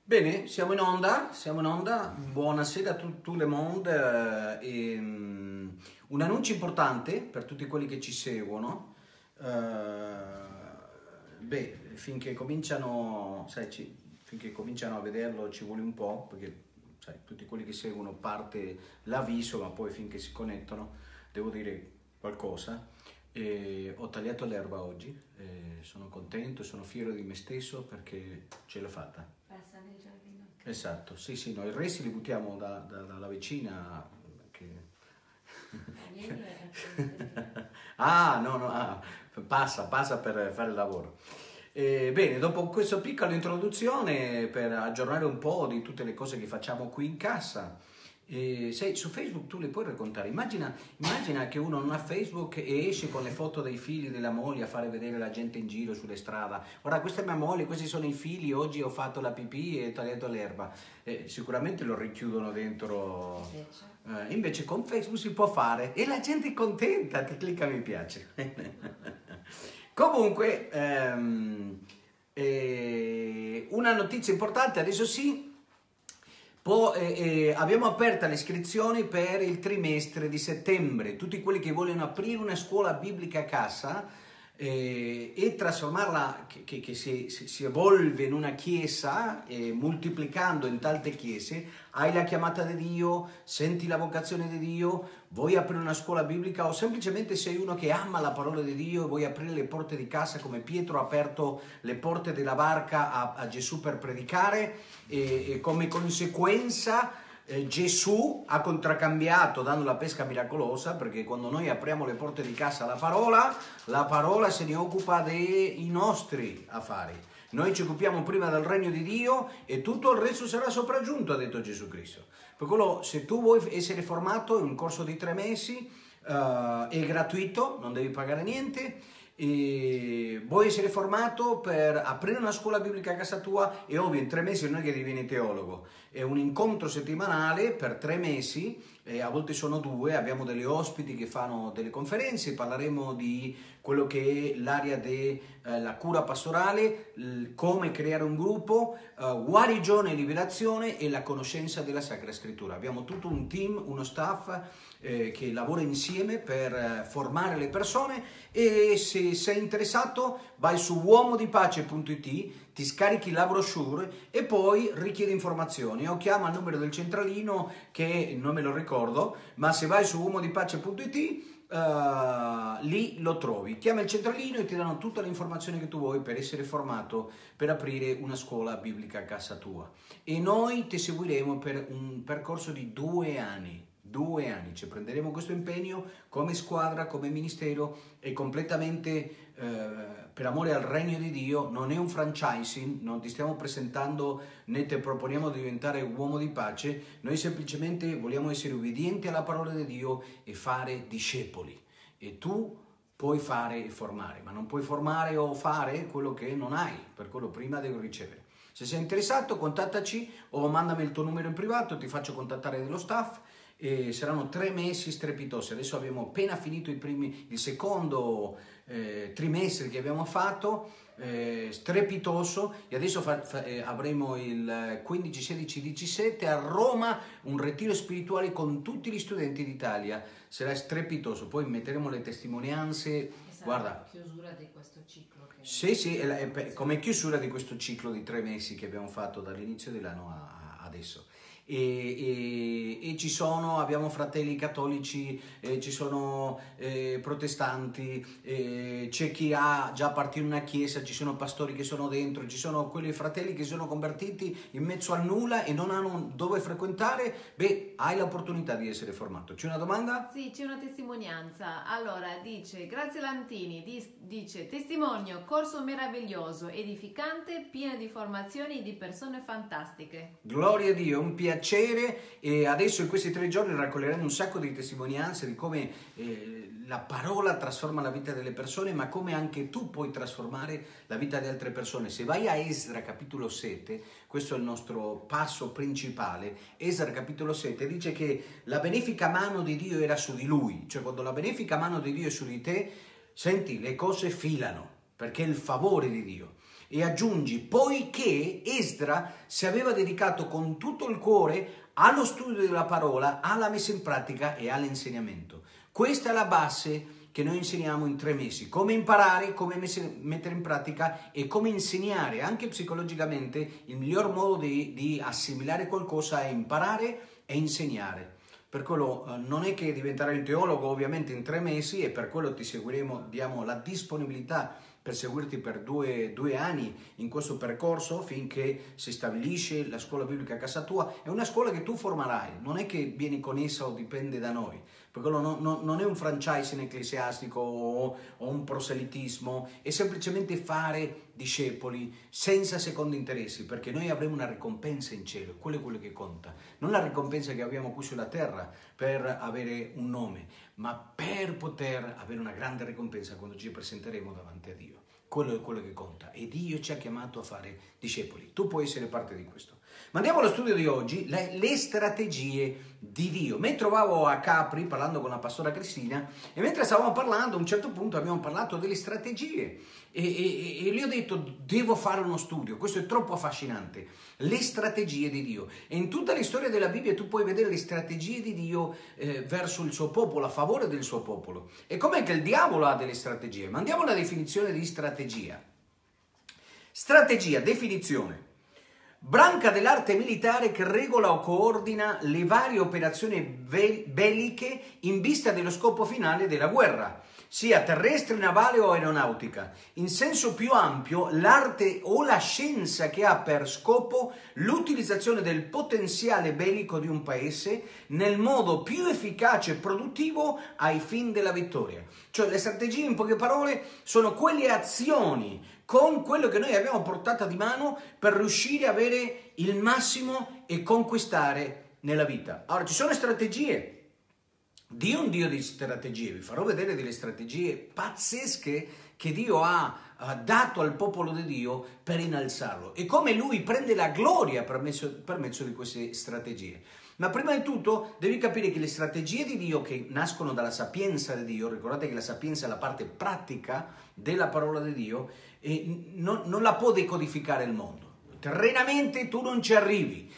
Bene, siamo in onda, buonasera a tutto le monde. Un annuncio importante per tutti quelli che ci seguono. Finché cominciano, sai, finché cominciano a vederlo ci vuole un po', perché sai, tutti quelli che seguono parte l'avviso, ma poi finché si connettano devo dire qualcosa. Ho tagliato l'erba oggi, sono contento, sono fiero di me stesso perché ce l'ho fatta. Esatto, sì, no, il resto li buttiamo dalla vicina. Passa per fare il lavoro. Bene, dopo questa piccola introduzione per aggiornare un po' di tutte le cose che facciamo qui in casa. Sai, su Facebook tu le puoi raccontare. Immagina che uno non ha Facebook e esce con le foto dei figli della moglie a fare vedere la gente in giro sulle strade. Guarda, questa è mia moglie, questi sono i figli, oggi ho fatto la pipì e ho tagliato l'erba. Sicuramente lo richiudono dentro. Invece con Facebook si può fare e la gente è contenta, ti clicca mi piace. Comunque, una notizia importante, adesso sì. Abbiamo aperto le iscrizioni per il trimestre di settembre. Tutti quelli che vogliono aprire una scuola biblica a casa e trasformarla, che si evolve in una chiesa, moltiplicando in tante chiese. Hai la chiamata di Dio, senti la vocazione di Dio, vuoi aprire una scuola biblica o semplicemente sei uno che ama la parola di Dio e vuoi aprire le porte di casa come Pietro ha aperto le porte della barca a Gesù per predicare e come conseguenza Gesù ha contraccambiato dando la pesca miracolosa, perché quando noi apriamo le porte di casa alla la parola se ne occupa dei nostri affari. Noi ci occupiamo prima del regno di Dio e tutto il resto sarà sopraggiunto, ha detto Gesù Cristo. Per quello, se tu vuoi essere formato in un corso di 3 mesi, è gratuito, non devi pagare niente. E vuoi essere formato per aprire una scuola biblica a casa tua, è ovvio, in 3 mesi non è che divini teologo, è un incontro settimanale per 3 mesi, a volte sono 2, abbiamo degli ospiti che fanno delle conferenze, parleremo di quello che è l'area della cura pastorale, come creare un gruppo, guarigione e liberazione e la conoscenza della Sacra Scrittura. Abbiamo tutto un team, uno staff che lavora insieme per formare le persone e se sei interessato vai su uomodipace.it, ti scarichi la brochure e poi richiedi informazioni o chiama il numero del centralino che non me lo ricordo, ma se vai su uomodipace.it lì lo trovi, chiama il centralino e ti danno tutte le informazioni che tu vuoi per essere formato per aprire una scuola biblica a casa tua e noi ti seguiremo per un percorso di 2 anni. 2 anni, ci prenderemo questo impegno come squadra, come ministero e completamente per amore al regno di Dio. Non è un franchising, non ti stiamo presentando né ti proponiamo di diventare uomo di pace, noi semplicemente vogliamo essere obbedienti alla parola di Dio e fare discepoli e tu puoi fare e formare, ma non puoi formare o fare quello che non hai, per quello prima devi ricevere. Se sei interessato contattaci o mandami il tuo numero in privato, ti faccio contattare dello staff. E saranno 3 mesi strepitosi. Adesso abbiamo appena finito il secondo trimestre che abbiamo fatto, strepitoso, e adesso avremo il 15, 16, 17 a Roma un ritiro spirituale con tutti gli studenti d'Italia, sarà strepitoso, poi metteremo le testimonianze. Guarda, chiusura di questo ciclo che... Sì, come chiusura di questo ciclo di 3 mesi che abbiamo fatto dall'inizio dell'anno adesso. E abbiamo fratelli cattolici, ci sono protestanti, c'è chi ha già partito in una chiesa, ci sono pastori che sono dentro, ci sono quelli fratelli che sono convertiti in mezzo al nulla e non hanno dove frequentare. Hai l'opportunità di essere formato. C'è una domanda? Sì, c'è una testimonianza. Allora, dice Grazia Lantini, dice testimonio, corso meraviglioso, edificante, pieno di informazioni di persone fantastiche. Gloria a Dio, un piacere, e adesso in questi 3 giorni raccoglieremo un sacco di testimonianze di come la parola trasforma la vita delle persone, ma come anche tu puoi trasformare la vita di altre persone. Se vai a Esra capitolo 7, questo è il nostro passo principale, Esra capitolo 7 dice che la benefica mano di Dio era su di lui, cioè quando la benefica mano di Dio è su di te, senti, le cose filano, perché è il favore di Dio. E aggiungi, poiché Esdra si aveva dedicato con tutto il cuore allo studio della parola, alla messa in pratica e all'insegnamento. Questa è la base che noi insegniamo in 3 mesi, come imparare, come mettere in pratica e come insegnare. Anche psicologicamente il miglior modo di assimilare qualcosa è imparare e insegnare. Per quello non è che diventerai un teologo ovviamente in 3 mesi, e per quello ti seguiremo, diamo la disponibilità per seguirti per 2 anni in questo percorso finché si stabilisce la scuola biblica a casa tua. È una scuola che tu formerai, non è che vieni con essa o dipende da noi, perché non è un franchising ecclesiastico o un proselitismo, è semplicemente fare discepoli senza secondi interessi, perché noi avremo una ricompensa in cielo, quello è quello che conta, non la ricompensa che abbiamo qui sulla terra per avere un nome, ma per poter avere una grande ricompensa quando ci presenteremo davanti a Dio. Quello è quello che conta, e Dio ci ha chiamato a fare discepoli. Tu puoi essere parte di questo. Ma andiamo allo studio di oggi, le strategie di Dio. Mi trovavo a Capri parlando con la pastora Cristina, e mentre stavamo parlando a un certo punto abbiamo parlato delle strategie e gli ho detto devo fare uno studio, questo è troppo affascinante, le strategie di Dio. E in tutta la storia della Bibbia tu puoi vedere le strategie di Dio verso il suo popolo, a favore del suo popolo. E com'è che il diavolo ha delle strategie? Ma andiamo alla definizione di strategia. Strategia, definizione: branca dell'arte militare che regola o coordina le varie operazioni belliche in vista dello scopo finale della guerra, sia terrestre, navale o aeronautica. In senso più ampio, l'arte o la scienza che ha per scopo l'utilizzazione del potenziale bellico di un paese nel modo più efficace e produttivo ai fini della vittoria. Cioè le strategie, in poche parole, sono quelle azioni con quello che noi abbiamo portata di mano per riuscire a avere il massimo e conquistare nella vita. Ora, ci sono strategie. Dio è un Dio di strategie. Vi farò vedere delle strategie pazzesche che Dio ha dato al popolo di Dio per innalzarlo, e come Lui prende la gloria per mezzo di queste strategie. Ma prima di tutto devi capire che le strategie di Dio, che nascono dalla sapienza di Dio, ricordate che la sapienza è la parte pratica della parola di Dio, e non la può decodificare il mondo. Terrenamente tu non ci arrivi.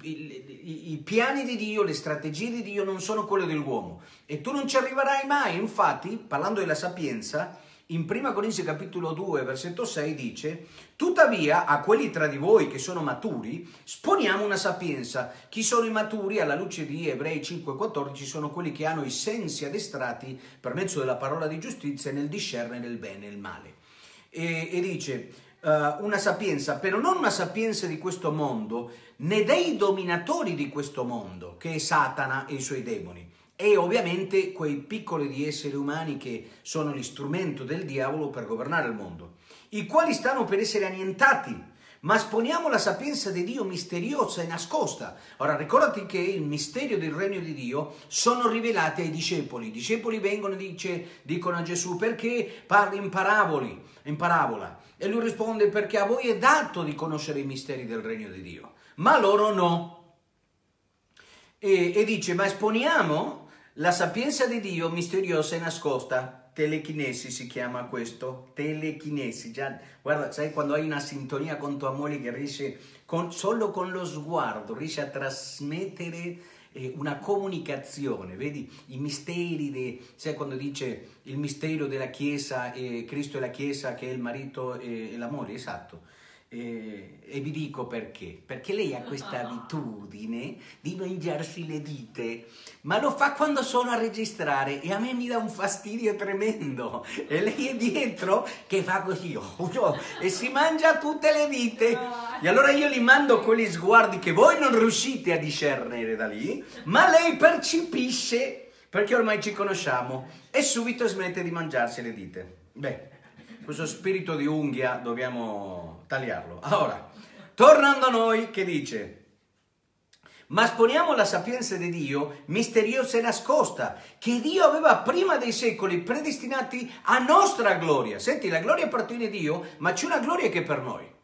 I piani di Dio, le strategie di Dio non sono quelle dell'uomo, e tu non ci arriverai mai. Infatti, parlando della sapienza, in 1 Corinzi capitolo 2 versetto 6 dice: tuttavia a quelli tra di voi che sono maturi sponiamo una sapienza. Chi sono i maturi? Alla luce di Ebrei 5,14 sono quelli che hanno i sensi addestrati per mezzo della parola di giustizia nel discernere il bene e il male. E dice una sapienza, però non una sapienza di questo mondo, né dei dominatori di questo mondo, che è Satana e i suoi demoni, e ovviamente quei piccoli di esseri umani che sono l'istrumento del diavolo per governare il mondo, i quali stanno per essere annientati, ma sponiamo la sapienza di Dio misteriosa e nascosta. Ora ricordati che il mistero del regno di Dio sono rivelati ai discepoli. I discepoli vengono e dicono a Gesù: perché parli in parabola? E lui risponde: perché a voi è dato di conoscere i misteri del regno di Dio, ma loro no. E dice: ma esponiamo la sapienza di Dio misteriosa e nascosta. Telechinesi si chiama questo, telechinesi. Già, guarda, sai quando hai una sintonia con tua moglie che riesce solo con lo sguardo riesce a trasmettere una comunicazione, vedi i misteri, sai quando dice il mistero della Chiesa, Cristo è la Chiesa che è il marito e la moglie, esatto. E vi dico perché lei ha questa abitudine di mangiarsi le dita, ma lo fa quando sono a registrare, e a me mi dà un fastidio tremendo, e lei è dietro che fa così e si mangia tutte le dita, e allora io gli mando quegli sguardi che voi non riuscite a discernere da lì, ma lei percepisce, perché ormai ci conosciamo, e subito smette di mangiarsi le dita. Beh, questo spirito di unghia dobbiamo tagliarlo. Allora, tornando a noi, che dice: ma sponiamo la sapienza di Dio misteriosa e nascosta, che Dio aveva prima dei secoli predestinati a nostra gloria. Senti, la gloria appartiene a Dio, ma c'è una gloria che è per noi.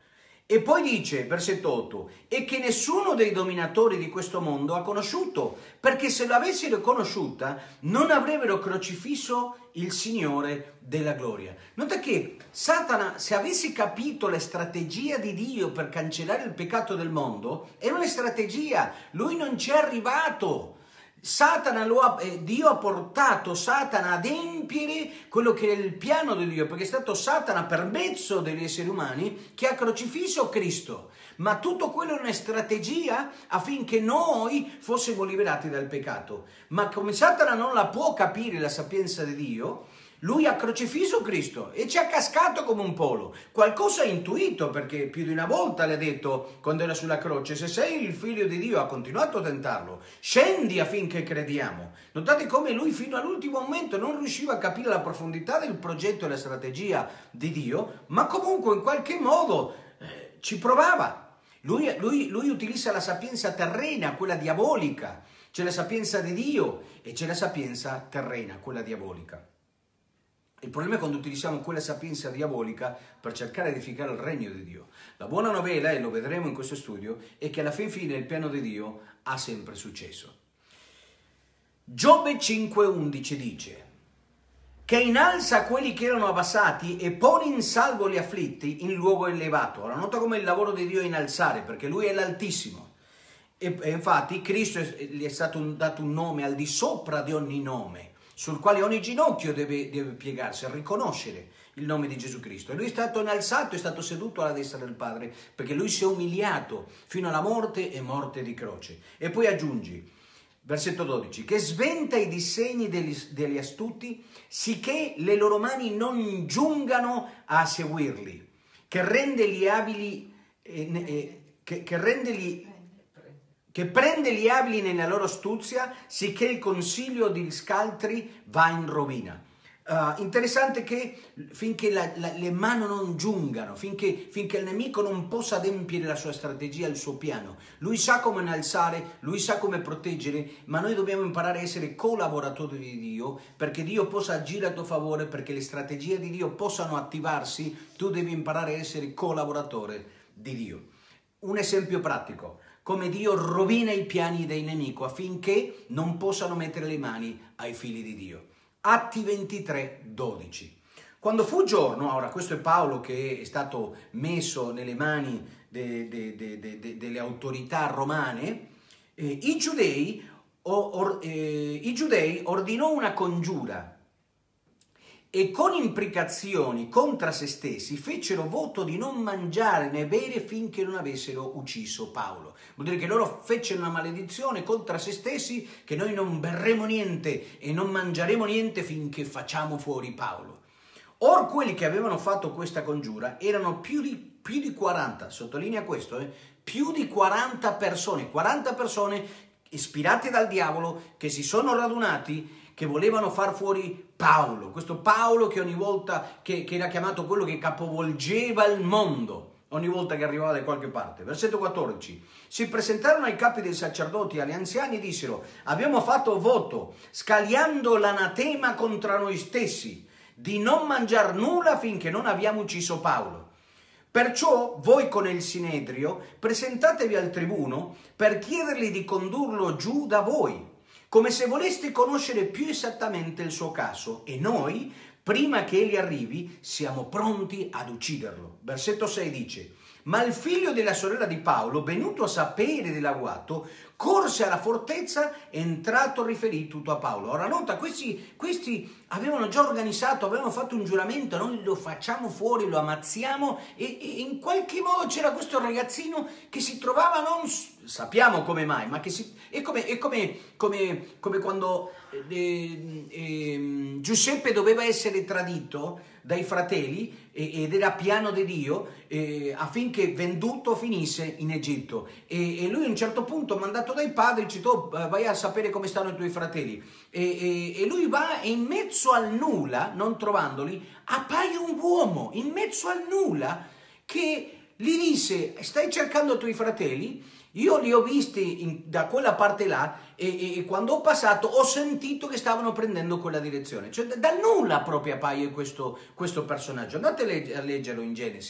E poi dice, versetto 8, e che nessuno dei dominatori di questo mondo ha conosciuto, perché se l'avessero conosciuta non avrebbero crocifisso il Signore della gloria. Nota che Satana, se avesse capito la strategia di Dio per cancellare il peccato del mondo, era una strategia, lui non ci è arrivato. Dio ha portato Satana ad empiere quello che è il piano di Dio, perché è stato Satana per mezzo degli esseri umani che ha crocifisso Cristo, ma tutto quello è una strategia affinché noi fossimo liberati dal peccato. Ma come Satana non la può capire la sapienza di Dio, lui ha crocifisso Cristo e ci ha cascato come un polo. Qualcosa ha intuito, perché più di una volta le ha detto, quando era sulla croce, se sei il figlio di Dio, ha continuato a tentarlo, scendi affinché crediamo. Notate come lui fino all'ultimo momento non riusciva a capire la profondità del progetto e la strategia di Dio, ma comunque in qualche modo ci provava. Lui utilizza la sapienza terrena, quella diabolica. C'è la sapienza di Dio e c'è la sapienza terrena, quella diabolica. Il problema è quando utilizziamo quella sapienza diabolica per cercare di edificare il regno di Dio. La buona novella, e lo vedremo in questo studio, è che alla fine il piano di Dio ha sempre successo. Giobbe 5,11 dice che innalza quelli che erano abbassati e pone in salvo gli afflitti in luogo elevato. Ora nota come il lavoro di Dio è innalzare, perché Lui è l'Altissimo. E infatti Cristo gli è stato dato un nome al di sopra di ogni nome, sul quale ogni ginocchio deve piegarsi, a riconoscere il nome di Gesù Cristo. E lui è stato innalzato, è stato seduto alla destra del Padre, perché lui si è umiliato fino alla morte e morte di croce. E poi aggiungi, versetto 12, che sventa i disegni degli astuti, sicché le loro mani non giungano a seguirli, che rende gli abili, che prende gli abili nella loro astuzia, sicché il consiglio di scaltri va in rovina. Interessante che finché le mani non giungano, finché il nemico non possa adempiere la sua strategia, il suo piano, lui sa come innalzare, lui sa come proteggere, ma noi dobbiamo imparare a essere collaboratori di Dio, perché Dio possa agire a tuo favore, perché le strategie di Dio possano attivarsi, tu devi imparare a essere collaboratore di Dio. Un esempio pratico: come Dio rovina i piani dei nemici affinché non possano mettere le mani ai figli di Dio. Atti 23:12. Quando fu giorno, ora questo è Paolo che è stato messo nelle mani delle autorità romane, i giudei ordinò una congiura e con imprecazioni contro se stessi fecero voto di non mangiare né bere finché non avessero ucciso Paolo. Vuol dire che loro fecero una maledizione contro se stessi, che noi non berremo niente e non mangeremo niente finché facciamo fuori Paolo. Or quelli che avevano fatto questa congiura erano più di 40, sottolinea questo, più di 40 persone ispirate dal diavolo che si sono radunati, che volevano far fuori Paolo, questo Paolo che ogni volta che era chiamato quello che capovolgeva il mondo, ogni volta che arrivava da qualche parte. Versetto 14. Si presentarono ai capi dei sacerdoti e agli anziani e dissero: abbiamo fatto voto, scagliando l'anatema contro noi stessi, di non mangiar nulla finché non abbiamo ucciso Paolo. Perciò voi con il Sinedrio presentatevi al tribuno per chiedergli di condurlo giù da voi, come se voleste conoscere più esattamente il suo caso, e noi, prima che egli arrivi, siamo pronti ad ucciderlo. Versetto 6 dice: ma il figlio della sorella di Paolo, venuto a sapere dell'agguato, corse alla fortezza, entrato riferì tutto a Paolo. Ora nota, questi avevano già organizzato, avevano fatto un giuramento: noi lo facciamo fuori, lo ammazziamo, e in qualche modo c'era questo ragazzino che si trovava, non sappiamo come mai, ma che è come quando Giuseppe doveva essere tradito dai fratelli ed era piano di Dio affinché venduto finisse in Egitto, e lui a un certo punto, mandato dai padri, dice: vai a sapere come stanno i tuoi fratelli, e lui va, e in mezzo al nulla, non trovandoli, appaia un uomo in mezzo al nulla che gli disse: stai cercando i tuoi fratelli? Io li ho visti da quella parte là, e quando ho passato ho sentito che stavano prendendo quella direzione. Cioè dal nulla proprio appaia questo personaggio. Andate a leggerlo in Genesi,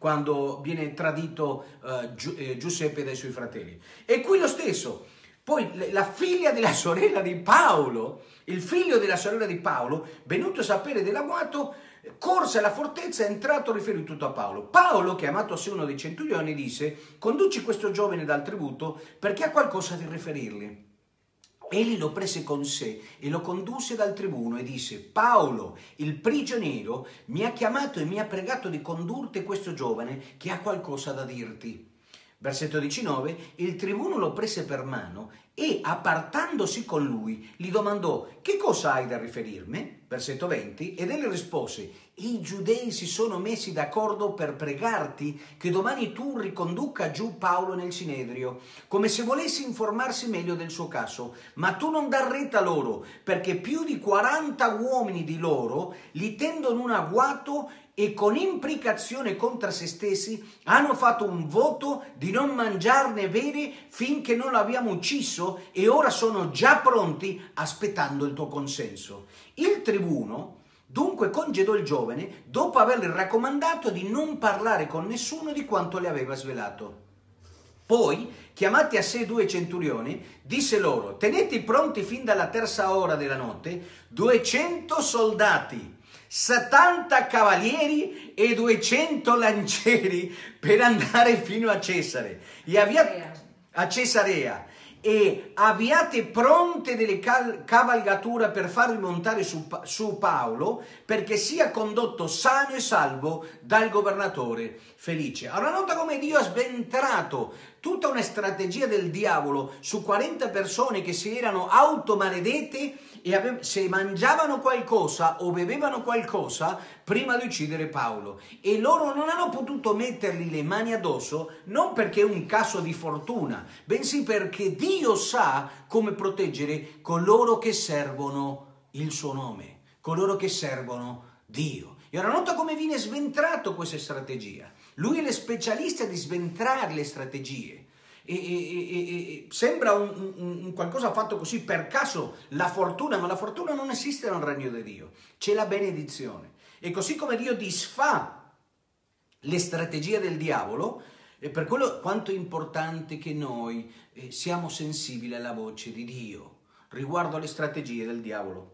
quando viene tradito Giuseppe dai suoi fratelli. E qui lo stesso. Poi la figlia della sorella di Paolo, il figlio della sorella di Paolo, venuto a sapere dell'agguato, corse alla fortezza, è entrato, riferì tutto a Paolo. Paolo, chiamato a sé uno dei centurioni, disse: conduci questo giovane dal tributo perché ha qualcosa da riferirgli. Egli lo prese con sé e lo condusse dal tribuno e disse: Paolo, il prigioniero, mi ha chiamato e mi ha pregato di condurti questo giovane che ha qualcosa da dirti. Versetto 19, il tribuno lo prese per mano e, appartandosi con lui, gli domandò: che cosa hai da riferirmi? Versetto 20, ed egli rispose: i giudei si sono messi d'accordo per pregarti che domani tu riconduca giù Paolo nel Sinedrio, come se volessi informarsi meglio del suo caso, ma tu non dar retta loro, perché più di 40 uomini di loro li tendono un agguato e con imprecazione contro se stessi hanno fatto un voto di non mangiarne bere finché non l'abbiamo ucciso, e ora sono già pronti aspettando il tuo consenso. Il tribuno dunque congedò il giovane dopo avergli raccomandato di non parlare con nessuno di quanto le aveva svelato. Poi, chiamati a sé 2 centurioni, disse loro: tenete pronti fin dalla 3ª ora della notte 200 soldati, 70 cavalieri e 200 lancieri per andare fino a Cesare. A Cesarea. E abbiate pronte delle cavalgature per farvi montare su Paolo, perché sia condotto sano e salvo dal governatore Felice. Allora nota come Dio ha sventrato tutta una strategia del diavolo su 40 persone che si erano automaledette e se mangiavano qualcosa o bevevano qualcosa prima di uccidere Paolo, e loro non hanno potuto mettergli le mani addosso, non perché è un caso di fortuna, bensì perché Dio sa come proteggere coloro che servono il suo nome, coloro che servono Dio. E ora nota come viene sventrato questa strategia. Lui è lo specialista di sventrare le strategie. E sembra un qualcosa fatto così per caso, la fortuna, ma la fortuna non esiste nel regno di Dio, c'è la benedizione. E così come Dio disfà le strategie del diavolo, è per quello quanto è importante che noi siamo sensibili alla voce di Dio riguardo alle strategie del diavolo.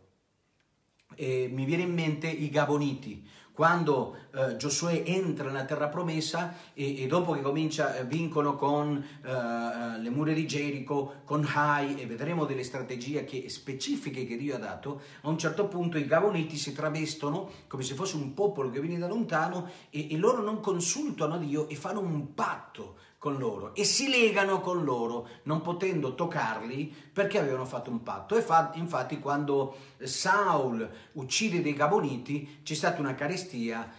Mi viene in mente i Gaboniti, quando Giosuè entra nella terra promessa e dopo che vincono con le mura di Gerico, con Hai, e vedremo delle strategie specifiche che Dio ha dato, a un certo punto i Gaboniti si travestono come se fosse un popolo che viene da lontano e loro non consultano Dio e fanno un patto con loro e si legano con loro, non potendo toccarli perché avevano fatto un patto. E infatti quando Saul uccide dei Gaboniti c'è stata una carestia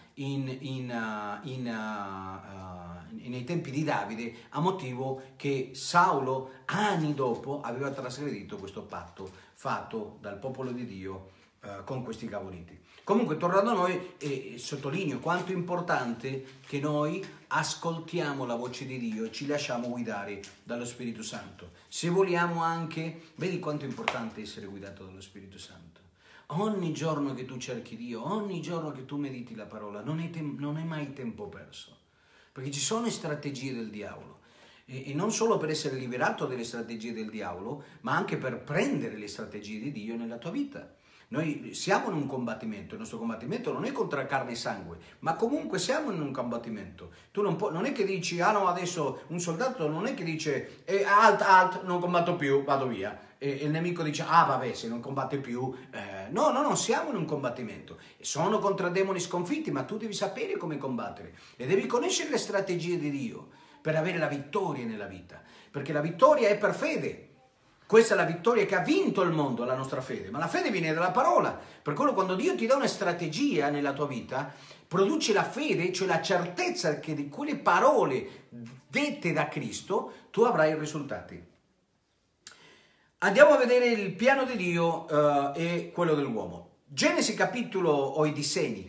nei tempi di Davide, a motivo che Saulo anni dopo aveva trasgredito questo patto fatto dal popolo di Dio con questi Gaboniti. Comunque, tornando a noi, sottolineo quanto è importante che noi ascoltiamo la voce di Dio e ci lasciamo guidare dallo Spirito Santo. Se vogliamo anche, vedi quanto è importante essere guidato dallo Spirito Santo. Ogni giorno che tu cerchi Dio, ogni giorno che tu mediti la parola, non è mai tempo perso. Perché ci sono strategie del diavolo. E non solo per essere liberato dalle strategie del diavolo, ma anche per prendere le strategie di Dio nella tua vita. Noi siamo in un combattimento, il nostro combattimento non è contro carne e sangue, ma comunque siamo in un combattimento. Tu non è che dici, ah no, adesso un soldato non è che dice, alt, non combatto più, vado via. E il nemico dice, ah vabbè, se non combatte più. No, siamo in un combattimento. Sono contro demoni sconfitti, ma tu devi sapere come combattere. E devi conoscere le strategie di Dio per avere la vittoria nella vita. Perché la vittoria è per fede. Questa è la vittoria che ha vinto il mondo, la nostra fede, ma la fede viene dalla parola. Per quello quando Dio ti dà una strategia nella tua vita, produce la fede, cioè la certezza che di quelle parole dette da Cristo tu avrai i risultati. Andiamo a vedere il piano di Dio e quello dell'uomo. Genesi capitolo, o i disegni.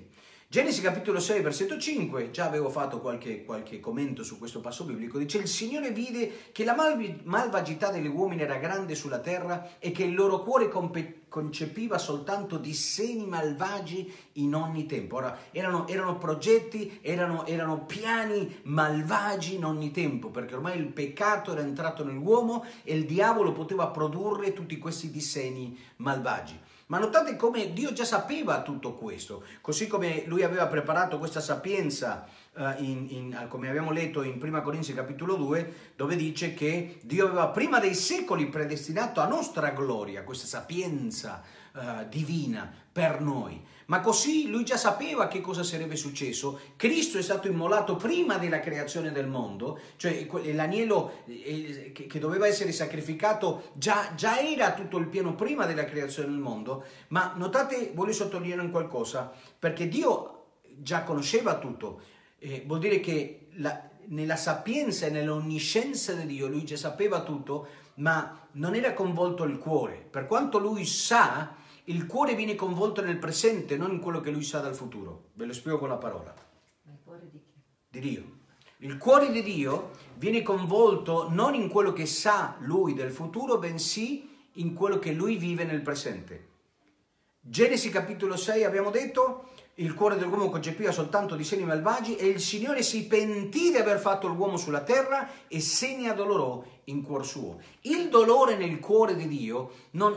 Genesi capitolo 6, versetto 5, già avevo fatto qualche commento su questo passo biblico, dice: il Signore vide che la malvagità degli uomini era grande sulla terra e che il loro cuore concepiva soltanto disegni malvagi in ogni tempo. Ora, erano progetti, erano piani malvagi in ogni tempo, perché ormai il peccato era entrato nell'uomo e il diavolo poteva produrre tutti questi disegni malvagi. Ma notate come Dio già sapeva tutto questo, così come Lui aveva preparato questa sapienza, come abbiamo letto in 1 Corinzi capitolo 2, dove dice che Dio aveva prima dei secoli predestinato a nostra gloria questa sapienza divina per noi. Ma così Lui già sapeva che cosa sarebbe successo. Cristo è stato immolato prima della creazione del mondo, cioè l'agnello che doveva essere sacrificato già era tutto il piano prima della creazione del mondo. Ma notate, voglio sottolineare un qualcosa, perché Dio già conosceva tutto. Vuol dire che nella sapienza e nell'onniscienza di Dio Lui già sapeva tutto, ma non era coinvolto il cuore. Per quanto Lui sa, il cuore viene coinvolto nel presente, non in quello che Lui sa dal futuro. Ve lo spiego con la parola. Ma il cuore di chi? Di Dio. Il cuore di Dio viene coinvolto non in quello che sa Lui del futuro, bensì in quello che Lui vive nel presente. Genesi capitolo 6 abbiamo detto: il cuore dell'uomo concepiva soltanto disegni malvagi e il Signore si pentì di aver fatto l'uomo sulla terra e se ne addolorò in cuor suo. Il dolore nel cuore di Dio non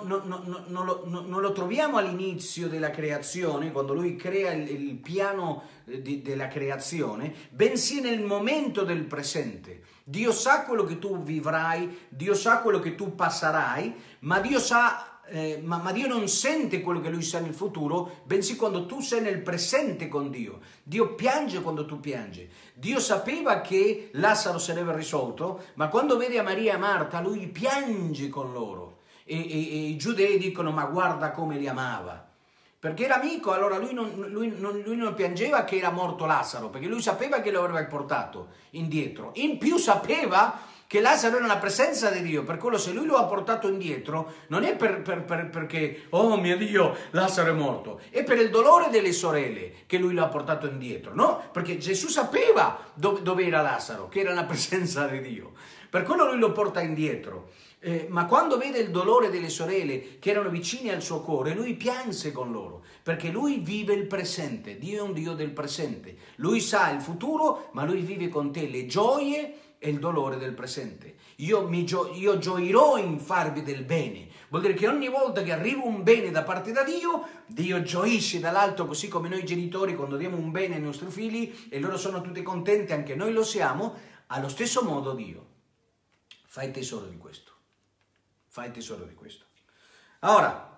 lo troviamo all'inizio della creazione, quando Lui crea il piano della creazione, bensì nel momento del presente. Dio sa quello che tu vivrai, Dio sa quello che tu passerai, ma Dio sa... Ma Dio non sente quello che Lui sa nel futuro, bensì quando tu sei nel presente con Dio. Dio piange quando tu piangi. Dio sapeva che Lazzaro sarebbe risolto, ma quando vede a Maria e a Marta, Lui piange con loro. E i giudei dicono: ma guarda come li amava. Perché era amico, allora lui non piangeva che era morto Lazzaro, perché lui sapeva che lo avrebbe portato indietro. In più sapeva che Lazzaro era la presenza di Dio, per quello se lui lo ha portato indietro non è perché, oh mio Dio, Lazzaro è morto, è per il dolore delle sorelle che lui lo ha portato indietro, no? Perché Gesù sapeva dove era Lazzaro, che era la presenza di Dio, per quello lui lo porta indietro. Ma quando vede il dolore delle sorelle che erano vicine al suo cuore, lui pianse con loro, perché lui vive il presente. Dio è un Dio del presente, lui sa il futuro, ma lui vive con te le gioie e il dolore del presente. Io gioirò in farvi del bene. Vuol dire che ogni volta che arriva un bene da parte da Dio gioisce dall'alto, così come noi genitori quando diamo un bene ai nostri figli e loro sono tutti contenti, anche noi lo siamo, allo stesso modo Dio. Fai tesoro di questo. Fai tesoro di questo. Ora,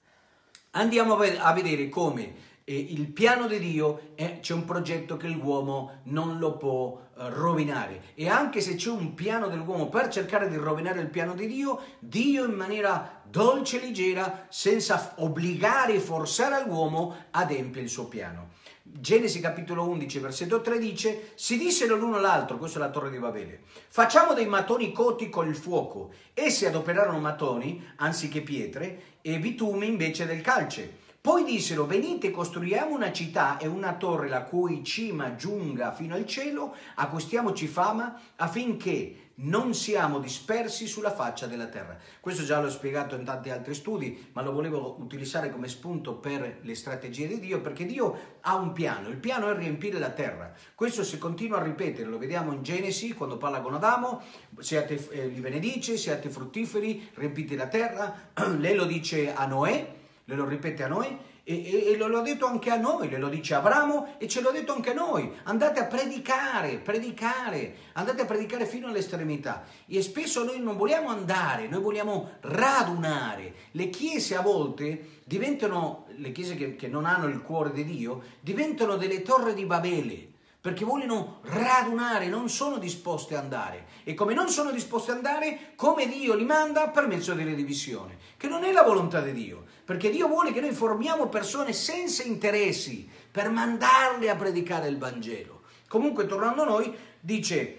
andiamo a vedere come il piano di Dio c'è un progetto che l'uomo non lo può rovinare. E anche se c'è un piano dell'uomo per cercare di rovinare il piano di Dio, Dio in maniera dolce e leggera, senza obbligare e forzare all'uomo, adempie il suo piano. Genesi capitolo 11 versetto 3 dice: si dissero l'uno all'altro, questa è la torre di Babele, facciamo dei mattoni coti col fuoco. Essi adoperarono mattoni anziché pietre e bitume invece del calce. Poi dissero: venite, costruiamo una città e una torre la cui cima giunga fino al cielo, acquistiamoci fama affinché non siamo dispersi sulla faccia della terra. Questo già l'ho spiegato in tanti altri studi, ma lo volevo utilizzare come spunto per le strategie di Dio, perché Dio ha un piano. Il piano è riempire la terra. Questo si continua a ripetere, lo vediamo in Genesi quando parla con Adamo, li benedice, siate fruttiferi, riempite la terra. Lei lo dice a Noè, le lo ripete a noi e lo ha detto anche a noi, le lo dice Abramo e ce l'ha detto anche a noi. Andate a predicare, andate a predicare fino all'estremità. E spesso noi non vogliamo andare, noi vogliamo radunare. Le chiese a volte diventano, le chiese che non hanno il cuore di Dio, diventano delle torri di Babele, perché vogliono radunare, non sono disposte ad andare. E come non sono disposte ad andare, come Dio li manda per mezzo delle divisioni, che non è la volontà di Dio, perché Dio vuole che noi formiamo persone senza interessi per mandarle a predicare il Vangelo. Comunque, tornando a noi, dice,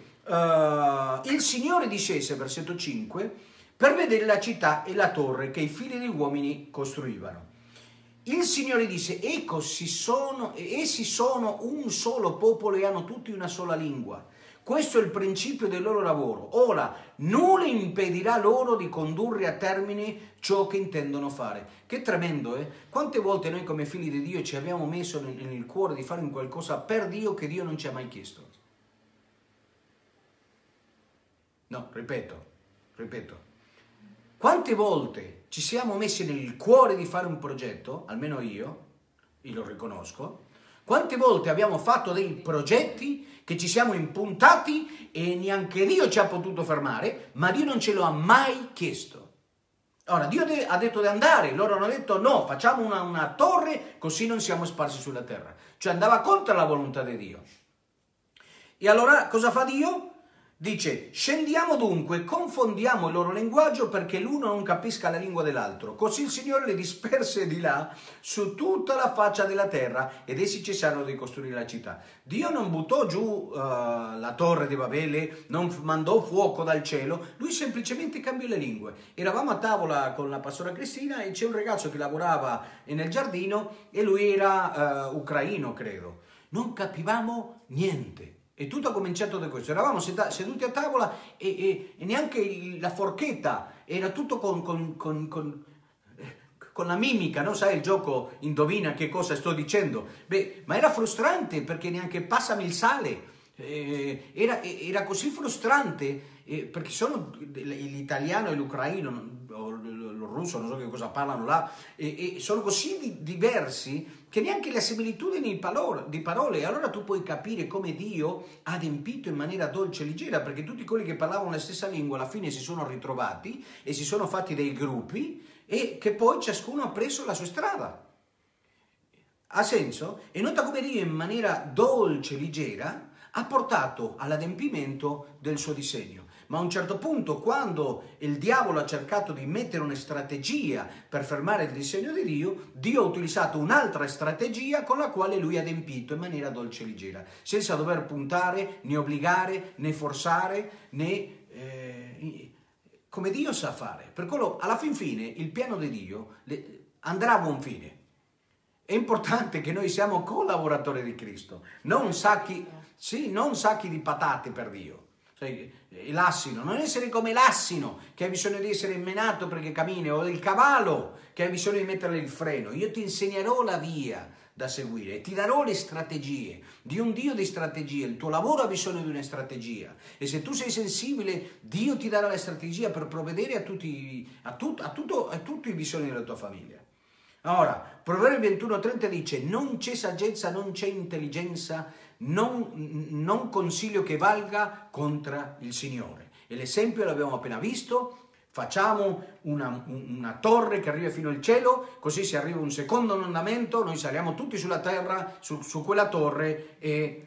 il Signore discese, versetto 5, per vedere la città e la torre che i figli degli uomini costruivano. Il Signore disse, ecco, essi sono un solo popolo e hanno tutti una sola lingua. Questo è il principio del loro lavoro. Ora, nulla impedirà loro di condurre a termine ciò che intendono fare. Che tremendo, eh? Quante volte noi come figli di Dio ci abbiamo messo nel cuore di fare un qualcosa per Dio che Dio non ci ha mai chiesto. No, ripeto. Quante volte ci siamo messi nel cuore di fare un progetto, almeno io lo riconosco, quante volte abbiamo fatto dei progetti che ci siamo impuntati e neanche Dio ci ha potuto fermare, ma Dio non ce lo ha mai chiesto. Ora, Dio ha detto di andare, loro hanno detto no, facciamo una torre così non siamo sparsi sulla terra. Cioè andava contro la volontà di Dio. E allora cosa fa Dio? Dice, scendiamo dunque, confondiamo il loro linguaggio perché l'uno non capisca la lingua dell'altro. Così il Signore li disperse di là su tutta la faccia della terra ed essi cessarono di costruire la città. Dio non buttò giù la torre di Babele, non mandò fuoco dal cielo, lui semplicemente cambiò le lingue. Eravamo a tavola con la pastora Cristina e c'è un ragazzo che lavorava nel giardino e lui era ucraino, credo. Non capivamo niente. E tutto ha cominciato da questo. Eravamo seduti a tavola e neanche la forchetta, era tutto con la mimica, no? Sai il gioco indovina che cosa sto dicendo? Beh, ma era frustrante perché neanche passami il sale. Era così frustrante perché sono l'italiano e l'ucraino o il russo, non so che cosa parlano là, e sono così diversi che neanche le similitudini di parole, allora tu puoi capire come Dio ha adempito in maniera dolce e leggera, perché tutti quelli che parlavano la stessa lingua alla fine si sono ritrovati e si sono fatti dei gruppi e che poi ciascuno ha preso la sua strada. Ha senso? E nota come Dio in maniera dolce e leggera ha portato all'adempimento del suo disegno. Ma a un certo punto, quando il diavolo ha cercato di mettere una strategia per fermare il disegno di Dio, Dio ha utilizzato un'altra strategia con la quale lui ha adempito in maniera dolce e leggera, senza dover puntare, né obbligare, né forzare, né come Dio sa fare. Per quello, alla fin fine, il piano di Dio andrà a buon fine. È importante che noi siamo collaboratori di Cristo, non sacchi di patate per Dio. L'assino, non essere come l'assino che ha bisogno di essere menato perché cammina, o il cavallo che ha bisogno di mettere il freno. Io ti insegnerò la via da seguire e ti darò le strategie di un Dio di strategie. Il tuo lavoro ha bisogno di una strategia e se tu sei sensibile, Dio ti darà la strategia per provvedere a tutti i bisogni della tua famiglia. Ora, Proverbi 21:30 dice: non c'è saggezza, non c'è intelligenza, non consiglio che valga contro il Signore. E l'esempio l'abbiamo appena visto: facciamo una torre che arriva fino al cielo, così se arriva un secondo andamento noi saliamo tutti sulla terra, su quella torre e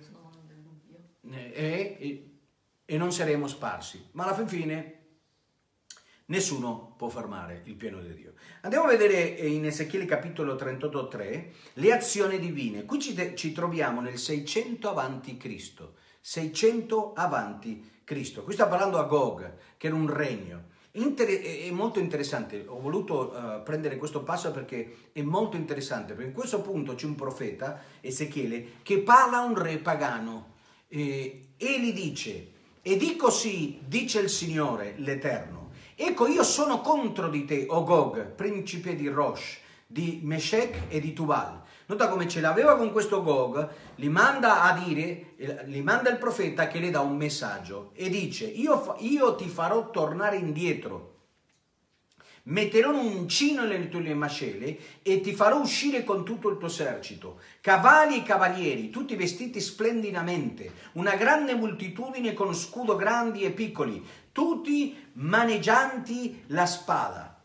non saremo sparsi. Ma alla fine nessuno può fermare il piano di Dio. Andiamo a vedere in Ezechiele capitolo 38:3 le azioni divine. Qui ci troviamo nel 600 avanti Cristo. 600 avanti Cristo. Qui sta parlando a Gog, che era un regno. È molto interessante. Ho voluto prendere questo passo perché è molto interessante. Perché in questo punto c'è un profeta, Ezechiele, che parla a un re pagano e gli dice: e di così dice il Signore, l'Eterno. Ecco, io sono contro di te, o Gog, principe di Rosh, di Meshech e di Tubal. Nota come ce l'aveva con questo Gog, gli manda il profeta che le dà un messaggio e dice: io ti farò tornare indietro, metterò un uncino nelle tue mascelle e ti farò uscire con tutto il tuo esercito, cavalli e cavalieri, tutti vestiti splendidamente, una grande moltitudine con scudo grandi e piccoli, tutti maneggianti la spada.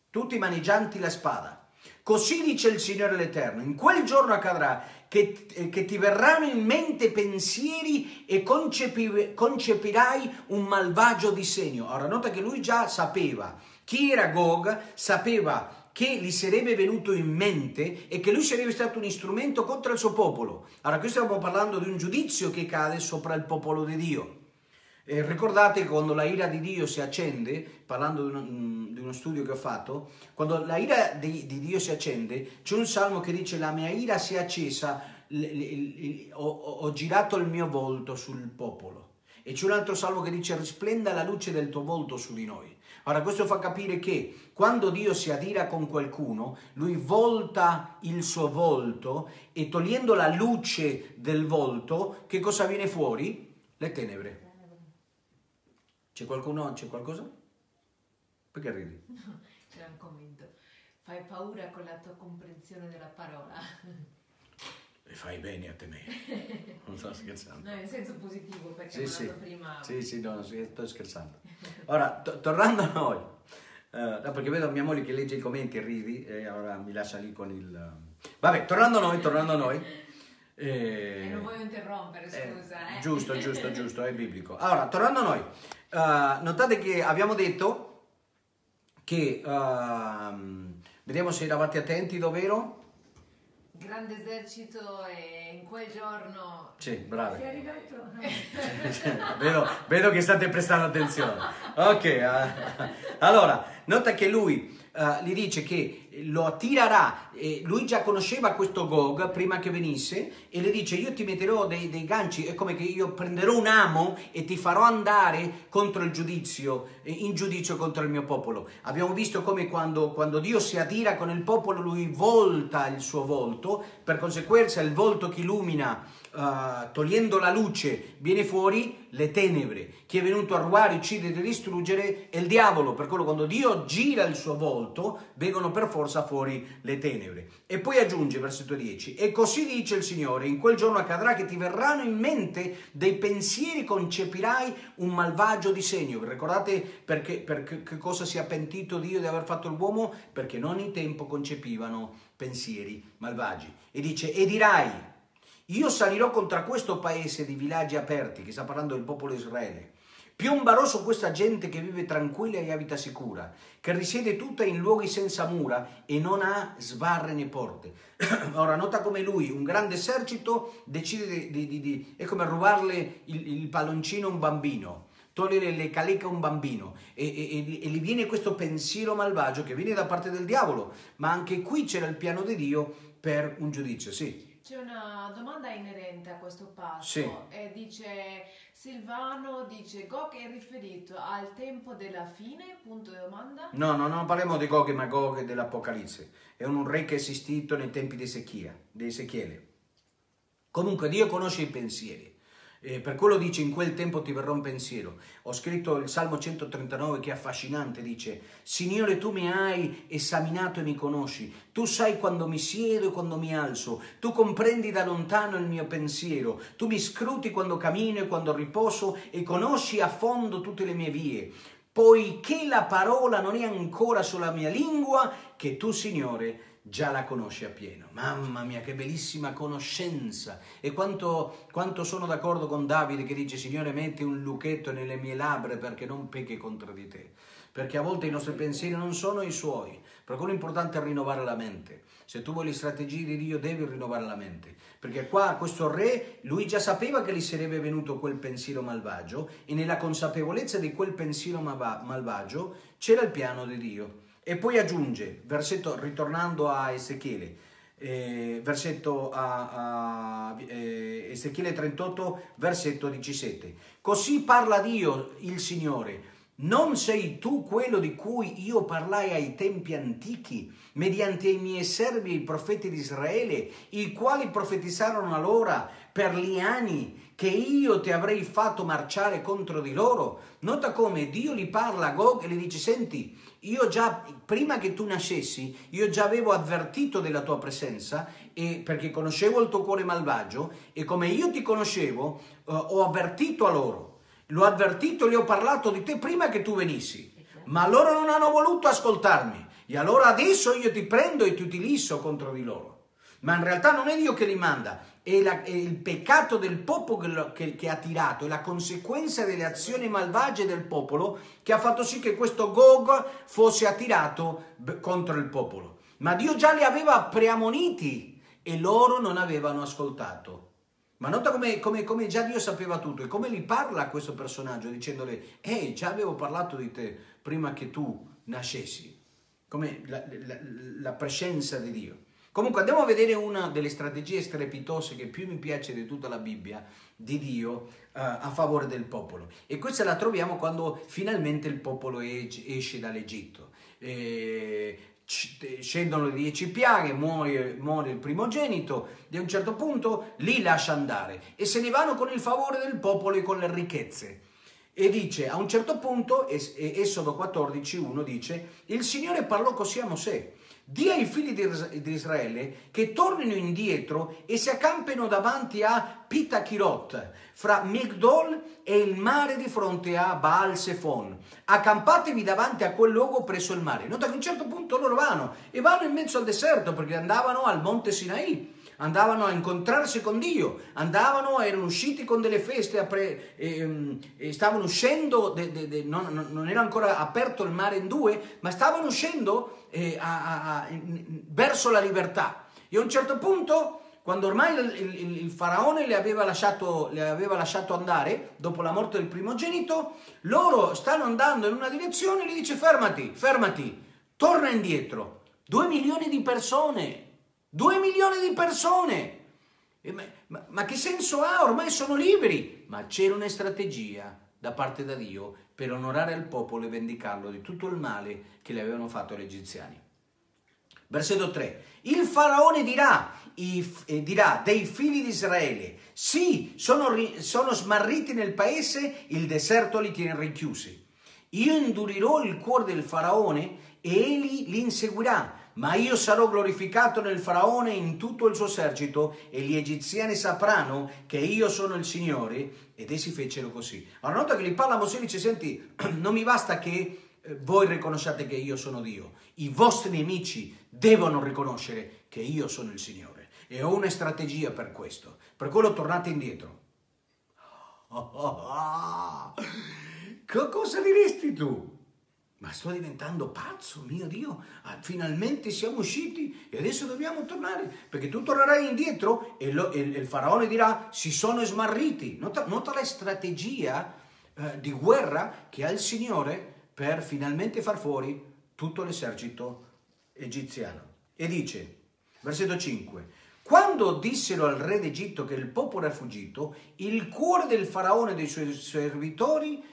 Così dice il Signore l'Eterno: in quel giorno accadrà che ti verranno in mente pensieri e concepirai un malvagio disegno. Ora nota che lui già sapeva chi era Gog, sapeva che gli sarebbe venuto in mente e che lui sarebbe stato un strumento contro il suo popolo. Ora qui stiamo parlando di un giudizio che cade sopra il popolo di Dio. Ricordate che quando la ira di Dio si accende, parlando di uno studio che ho fatto, quando la ira di Dio si accende, c'è un salmo che dice: la mia ira si è accesa, ho girato il mio volto sul popolo. E c'è un altro salmo che dice: risplenda la luce del tuo volto su di noi. Ora, questo fa capire che quando Dio si adira con qualcuno, lui volta il suo volto e togliendo la luce del volto, che cosa viene fuori? Le tenebre. C'è qualcuno? C'è qualcosa? Perché ridi? No, c'era un commento. Fai paura con la tua comprensione della parola. E fai bene a temere. Non sto scherzando. No, in senso positivo, perché Sì, prima... sì, no, sto scherzando. Ora, tornando a noi, no, perché vedo mia moglie che legge i commenti e ridi, e allora mi lascia lì con il... Vabbè, tornando a noi. E non voglio interrompere, scusa. Giusto, è biblico. Allora, tornando a noi, notate che abbiamo detto che, vediamo se eravate attenti, dov'ero? Grande esercito e in quel giorno... Sì, bravi. Sei arrivato? Vedo che state prestando attenzione. Ok, allora, nota che lui gli dice che lo attirerà, lui già conosceva questo Gog prima che venisse e le dice: io ti metterò dei ganci, è come che io prenderò un amo e ti farò andare contro il giudizio, in giudizio contro il mio popolo. Abbiamo visto come quando Dio si attira con il popolo, lui volta il suo volto, per conseguenza il volto che illumina, togliendo la luce, viene fuori le tenebre. Chi è venuto a rubare, uccidere e distruggere è il diavolo, per quello quando Dio gira il suo volto vengono per forza fuori le tenebre. E poi aggiunge, versetto 10: e così dice il Signore, in quel giorno accadrà che ti verranno in mente dei pensieri, concepirai un malvagio disegno. Vi ricordate perché che cosa si è pentito Dio di aver fatto l'uomo? Perché in ogni tempo concepivano pensieri malvagi. E dice: e dirai: io salirò contro questo paese di villaggi aperti, che sta parlando del popolo di Israele. Piomberò su questa gente che vive tranquilla e abita sicura, che risiede tutta in luoghi senza mura e non ha sbarre né porte. Ora nota come lui, un grande esercito, decide è come rubarle il palloncino a un bambino, togliere le calecche a un bambino e gli viene questo pensiero malvagio che viene da parte del diavolo, ma anche qui c'era il piano di Dio per un giudizio, sì. C'è una domanda inerente a questo passo, sì. E dice Silvano, dice Gog è riferito al tempo della fine, punto di domanda? No, non parliamo di Gog e Magog dell'Apocalisse, è un re che è esistito nei tempi di Ezechiele. Comunque Dio conosce i pensieri. Per quello dice: in quel tempo ti verrà un pensiero. Ho scritto il Salmo 139 che è affascinante, dice: Signore, tu mi hai esaminato e mi conosci, tu sai quando mi siedo e quando mi alzo, tu comprendi da lontano il mio pensiero, tu mi scruti quando cammino e quando riposo e conosci a fondo tutte le mie vie, poiché la parola non è ancora sulla mia lingua, che tu, Signore, già la conosci appieno. Mamma mia, che bellissima conoscenza! E quanto sono d'accordo con Davide che dice: Signore, metti un luchetto nelle mie labbra perché non pecchi contro di te. Perché a volte i nostri pensieri non sono i suoi. Per quello è importante rinnovare la mente. Se tu vuoi le strategie di Dio devi rinnovare la mente. Perché qua questo re, lui già sapeva che gli sarebbe venuto quel pensiero malvagio e nella consapevolezza di quel pensiero malvagio c'era il piano di Dio. E poi aggiunge, ritornando a Ezechiele, Ezechiele 38, versetto 17. Così parla Dio, il Signore: non sei tu quello di cui io parlai ai tempi antichi, mediante i miei servi, i profeti di Israele, i quali profetizzarono allora per gli anni che io ti avrei fatto marciare contro di loro? Nota come Dio gli parla a Gog e gli dice: senti, io già, prima che tu nascessi, io già avevo avvertito della tua presenza, e perché conoscevo il tuo cuore malvagio, e come io ti conoscevo, ho avvertito a loro. L'ho avvertito, gli ho parlato di te prima che tu venissi, ma loro non hanno voluto ascoltarmi, e allora adesso io ti prendo e ti utilizzo contro di loro. Ma in realtà non è Dio che li manda, è il peccato del popolo che ha tirato, è la conseguenza delle azioni malvagie del popolo che ha fatto sì che questo Gog fosse attirato contro il popolo. Ma Dio già li aveva preammoniti e loro non avevano ascoltato. Ma nota come già Dio sapeva tutto e come gli parla a questo personaggio dicendole, già avevo parlato di te prima che tu nascessi, come la presenza di Dio. Comunque andiamo a vedere una delle strategie strepitose che più mi piace di tutta la Bibbia di Dio a favore del popolo, e questa la troviamo quando finalmente il popolo esce dall'Egitto. Scendono le 10 piaghe, muore il primogenito, e a un certo punto li lascia andare e se ne vanno con il favore del popolo e con le ricchezze. E dice, a un certo punto, Esodo 14:1 dice, il Signore parlò così a Mosè: di ai figli di Israele che tornino indietro e si accampino davanti a Pitachirot, fra Migdol e il mare di fronte a Baal Sefon. Accampatevi davanti a quel luogo presso il mare. Nota che a un certo punto loro vanno in mezzo al deserto, perché andavano al monte Sinai, andavano a incontrarsi con Dio, erano usciti con delle feste, stavano uscendo, non era ancora aperto il mare in due, ma stavano uscendo verso la libertà. E a un certo punto, quando ormai il faraone le aveva lasciato andare, dopo la morte del primogenito, loro stanno andando in una direzione e gli dice fermati, torna indietro. 2 milioni di persone! 2 milioni di persone! Ma che senso ha? Ormai sono liberi! Ma c'era una strategia da parte da Dio per onorare il popolo e vendicarlo di tutto il male che le avevano fatto gli egiziani. Versetto 3. Il faraone dirà dei figli di Israele: sì, sono smarriti nel paese, il deserto li tiene rinchiusi. Io indurirò il cuore del faraone e egli li inseguirà. Ma io sarò glorificato nel faraone e in tutto il suo esercito, e gli egiziani sapranno che io sono il Signore. Ed essi fecero così. Allora nota che gli parla Mosè e dice: senti, non mi basta che voi riconosciate che io sono Dio, i vostri nemici devono riconoscere che io sono il Signore, e ho una strategia per questo, per quello tornate indietro. Cosa diresti tu? Ma sto diventando pazzo, mio Dio, finalmente siamo usciti e adesso dobbiamo tornare, perché tu tornerai indietro e il faraone dirà: si sono smarriti. Nota la strategia di guerra che ha il Signore per finalmente far fuori tutto l'esercito egiziano. E dice, versetto 5, quando dissero al re d'Egitto che il popolo era fuggito, il cuore del faraone e dei suoi servitori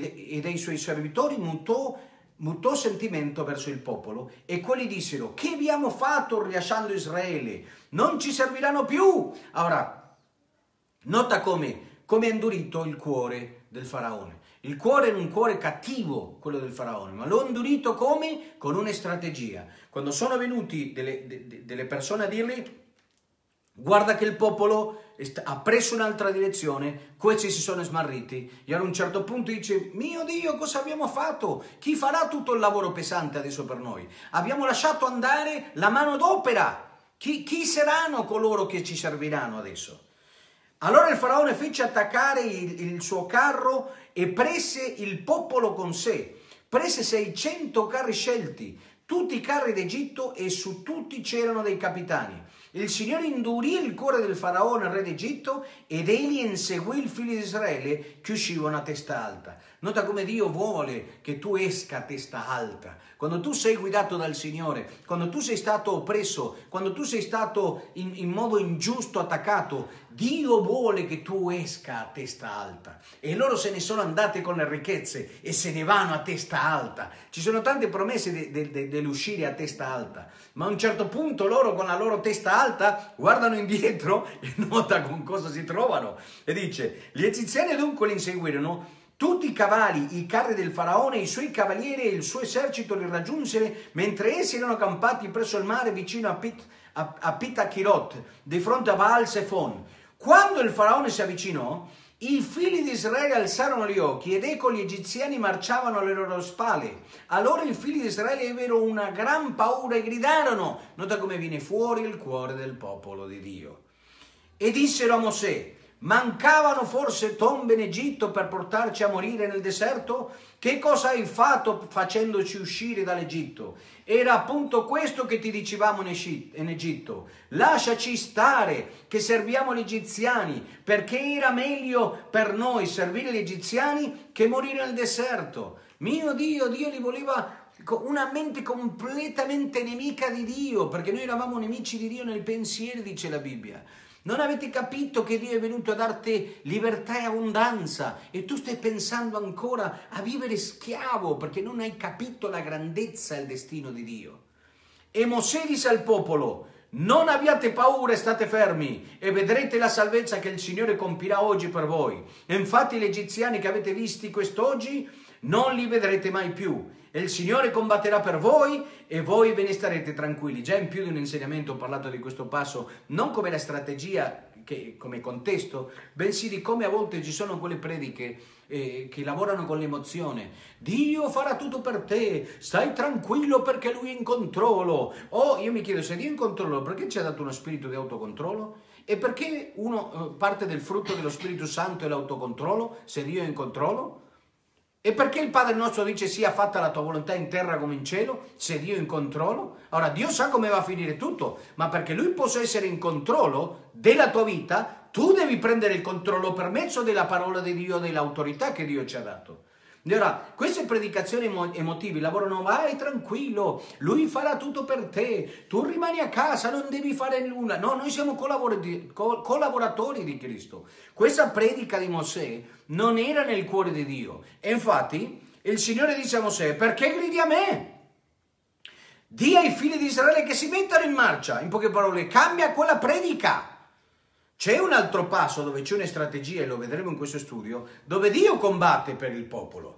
mutò sentimento verso il popolo, e quelli dissero: che abbiamo fatto rilasciando Israele? Non ci serviranno più. Ora, nota come è indurito il cuore del faraone. Il cuore era un cuore cattivo, quello del faraone, ma l'ho indurito come? Con una strategia. Quando sono venuti delle persone a dirgli: guarda che il popolo ha preso un'altra direzione, questi si sono smarriti. E a un certo punto dice: mio Dio, cosa abbiamo fatto? Chi farà tutto il lavoro pesante adesso per noi? Abbiamo lasciato andare la manodopera. Chi saranno coloro che ci serviranno adesso? Allora il faraone fece attaccare il suo carro e prese il popolo con sé. Prese 600 carri scelti, tutti i carri d'Egitto, e su tutti c'erano dei capitani. Il Signore indurì il cuore del faraone, re d'Egitto, ed egli inseguì i figli di Israele che uscivano a testa alta. Nota come Dio vuole che tu esca a testa alta. Quando tu sei guidato dal Signore, quando tu sei stato oppresso, quando tu sei stato in modo ingiusto attaccato, Dio vuole che tu esca a testa alta. E loro se ne sono andate con le ricchezze e se ne vanno a testa alta. Ci sono tante promesse dell'uscire a testa alta, ma a un certo punto loro con la loro testa alta guardano indietro e nota con cosa si trovano. E dice: gli egiziani dunque li inseguirono. Tutti i cavalli, i carri del faraone, i suoi cavalieri e il suo esercito li raggiunsero mentre essi erano accampati presso il mare vicino a Pitachirot, di fronte a Baal Sefon. Quando il faraone si avvicinò, i figli di Israele alzarono gli occhi ed ecco gli egiziani marciavano alle loro spalle. Allora i figli di Israele ebbero una gran paura e gridarono. Nota come viene fuori il cuore del popolo di Dio. E dissero a Mosè: Mancavano forse tombe in Egitto per portarci a morire nel deserto? Che cosa hai fatto facendoci uscire dall'Egitto? Era appunto questo che ti dicevamo in Egitto. Lasciaci stare, che serviamo gli egiziani, perché era meglio per noi servire gli egiziani che morire nel deserto. Mio Dio, Dio li voleva una mente completamente nemica di Dio, perché noi eravamo nemici di Dio nel pensiero, dice la Bibbia. Non avete capito che Dio è venuto a darti libertà e abbondanza e tu stai pensando ancora a vivere schiavo perché non hai capito la grandezza e il destino di Dio. E Mosè disse al popolo: non abbiate paura e state fermi e vedrete la salvezza che il Signore compirà oggi per voi. E infatti gli egiziani che avete visti quest'oggi non li vedrete mai più. E il Signore combatterà per voi e voi ve ne starete tranquilli. Già in più di un insegnamento ho parlato di questo passo, non come la strategia, come contesto, bensì di come a volte ci sono quelle prediche che lavorano con l'emozione. Dio farà tutto per te, stai tranquillo perché Lui è in controllo. Io mi chiedo, se Dio è in controllo, perché ci ha dato uno spirito di autocontrollo? E perché parte del frutto dello Spirito Santo è l'autocontrollo, se Dio è in controllo? E perché il Padre nostro dice sia fatta la tua volontà in terra come in cielo, se Dio è in controllo? Ora, Dio sa come va a finire tutto, ma perché Lui possa essere in controllo della tua vita, tu devi prendere il controllo per mezzo della parola di Dio, dell'autorità che Dio ci ha dato. E ora, queste predicazioni emotive lavorano, vai tranquillo, Lui farà tutto per te, tu rimani a casa, non devi fare nulla. No, noi siamo collaboratori di Cristo. Questa predica di Mosè non era nel cuore di Dio. E infatti il Signore disse a Mosè: perché gridi a me? Dì ai figli di Israele che si mettano in marcia. In poche parole, cambia quella predica. C'è un altro passo dove c'è una strategia, e lo vedremo in questo studio, dove Dio combatte per il popolo.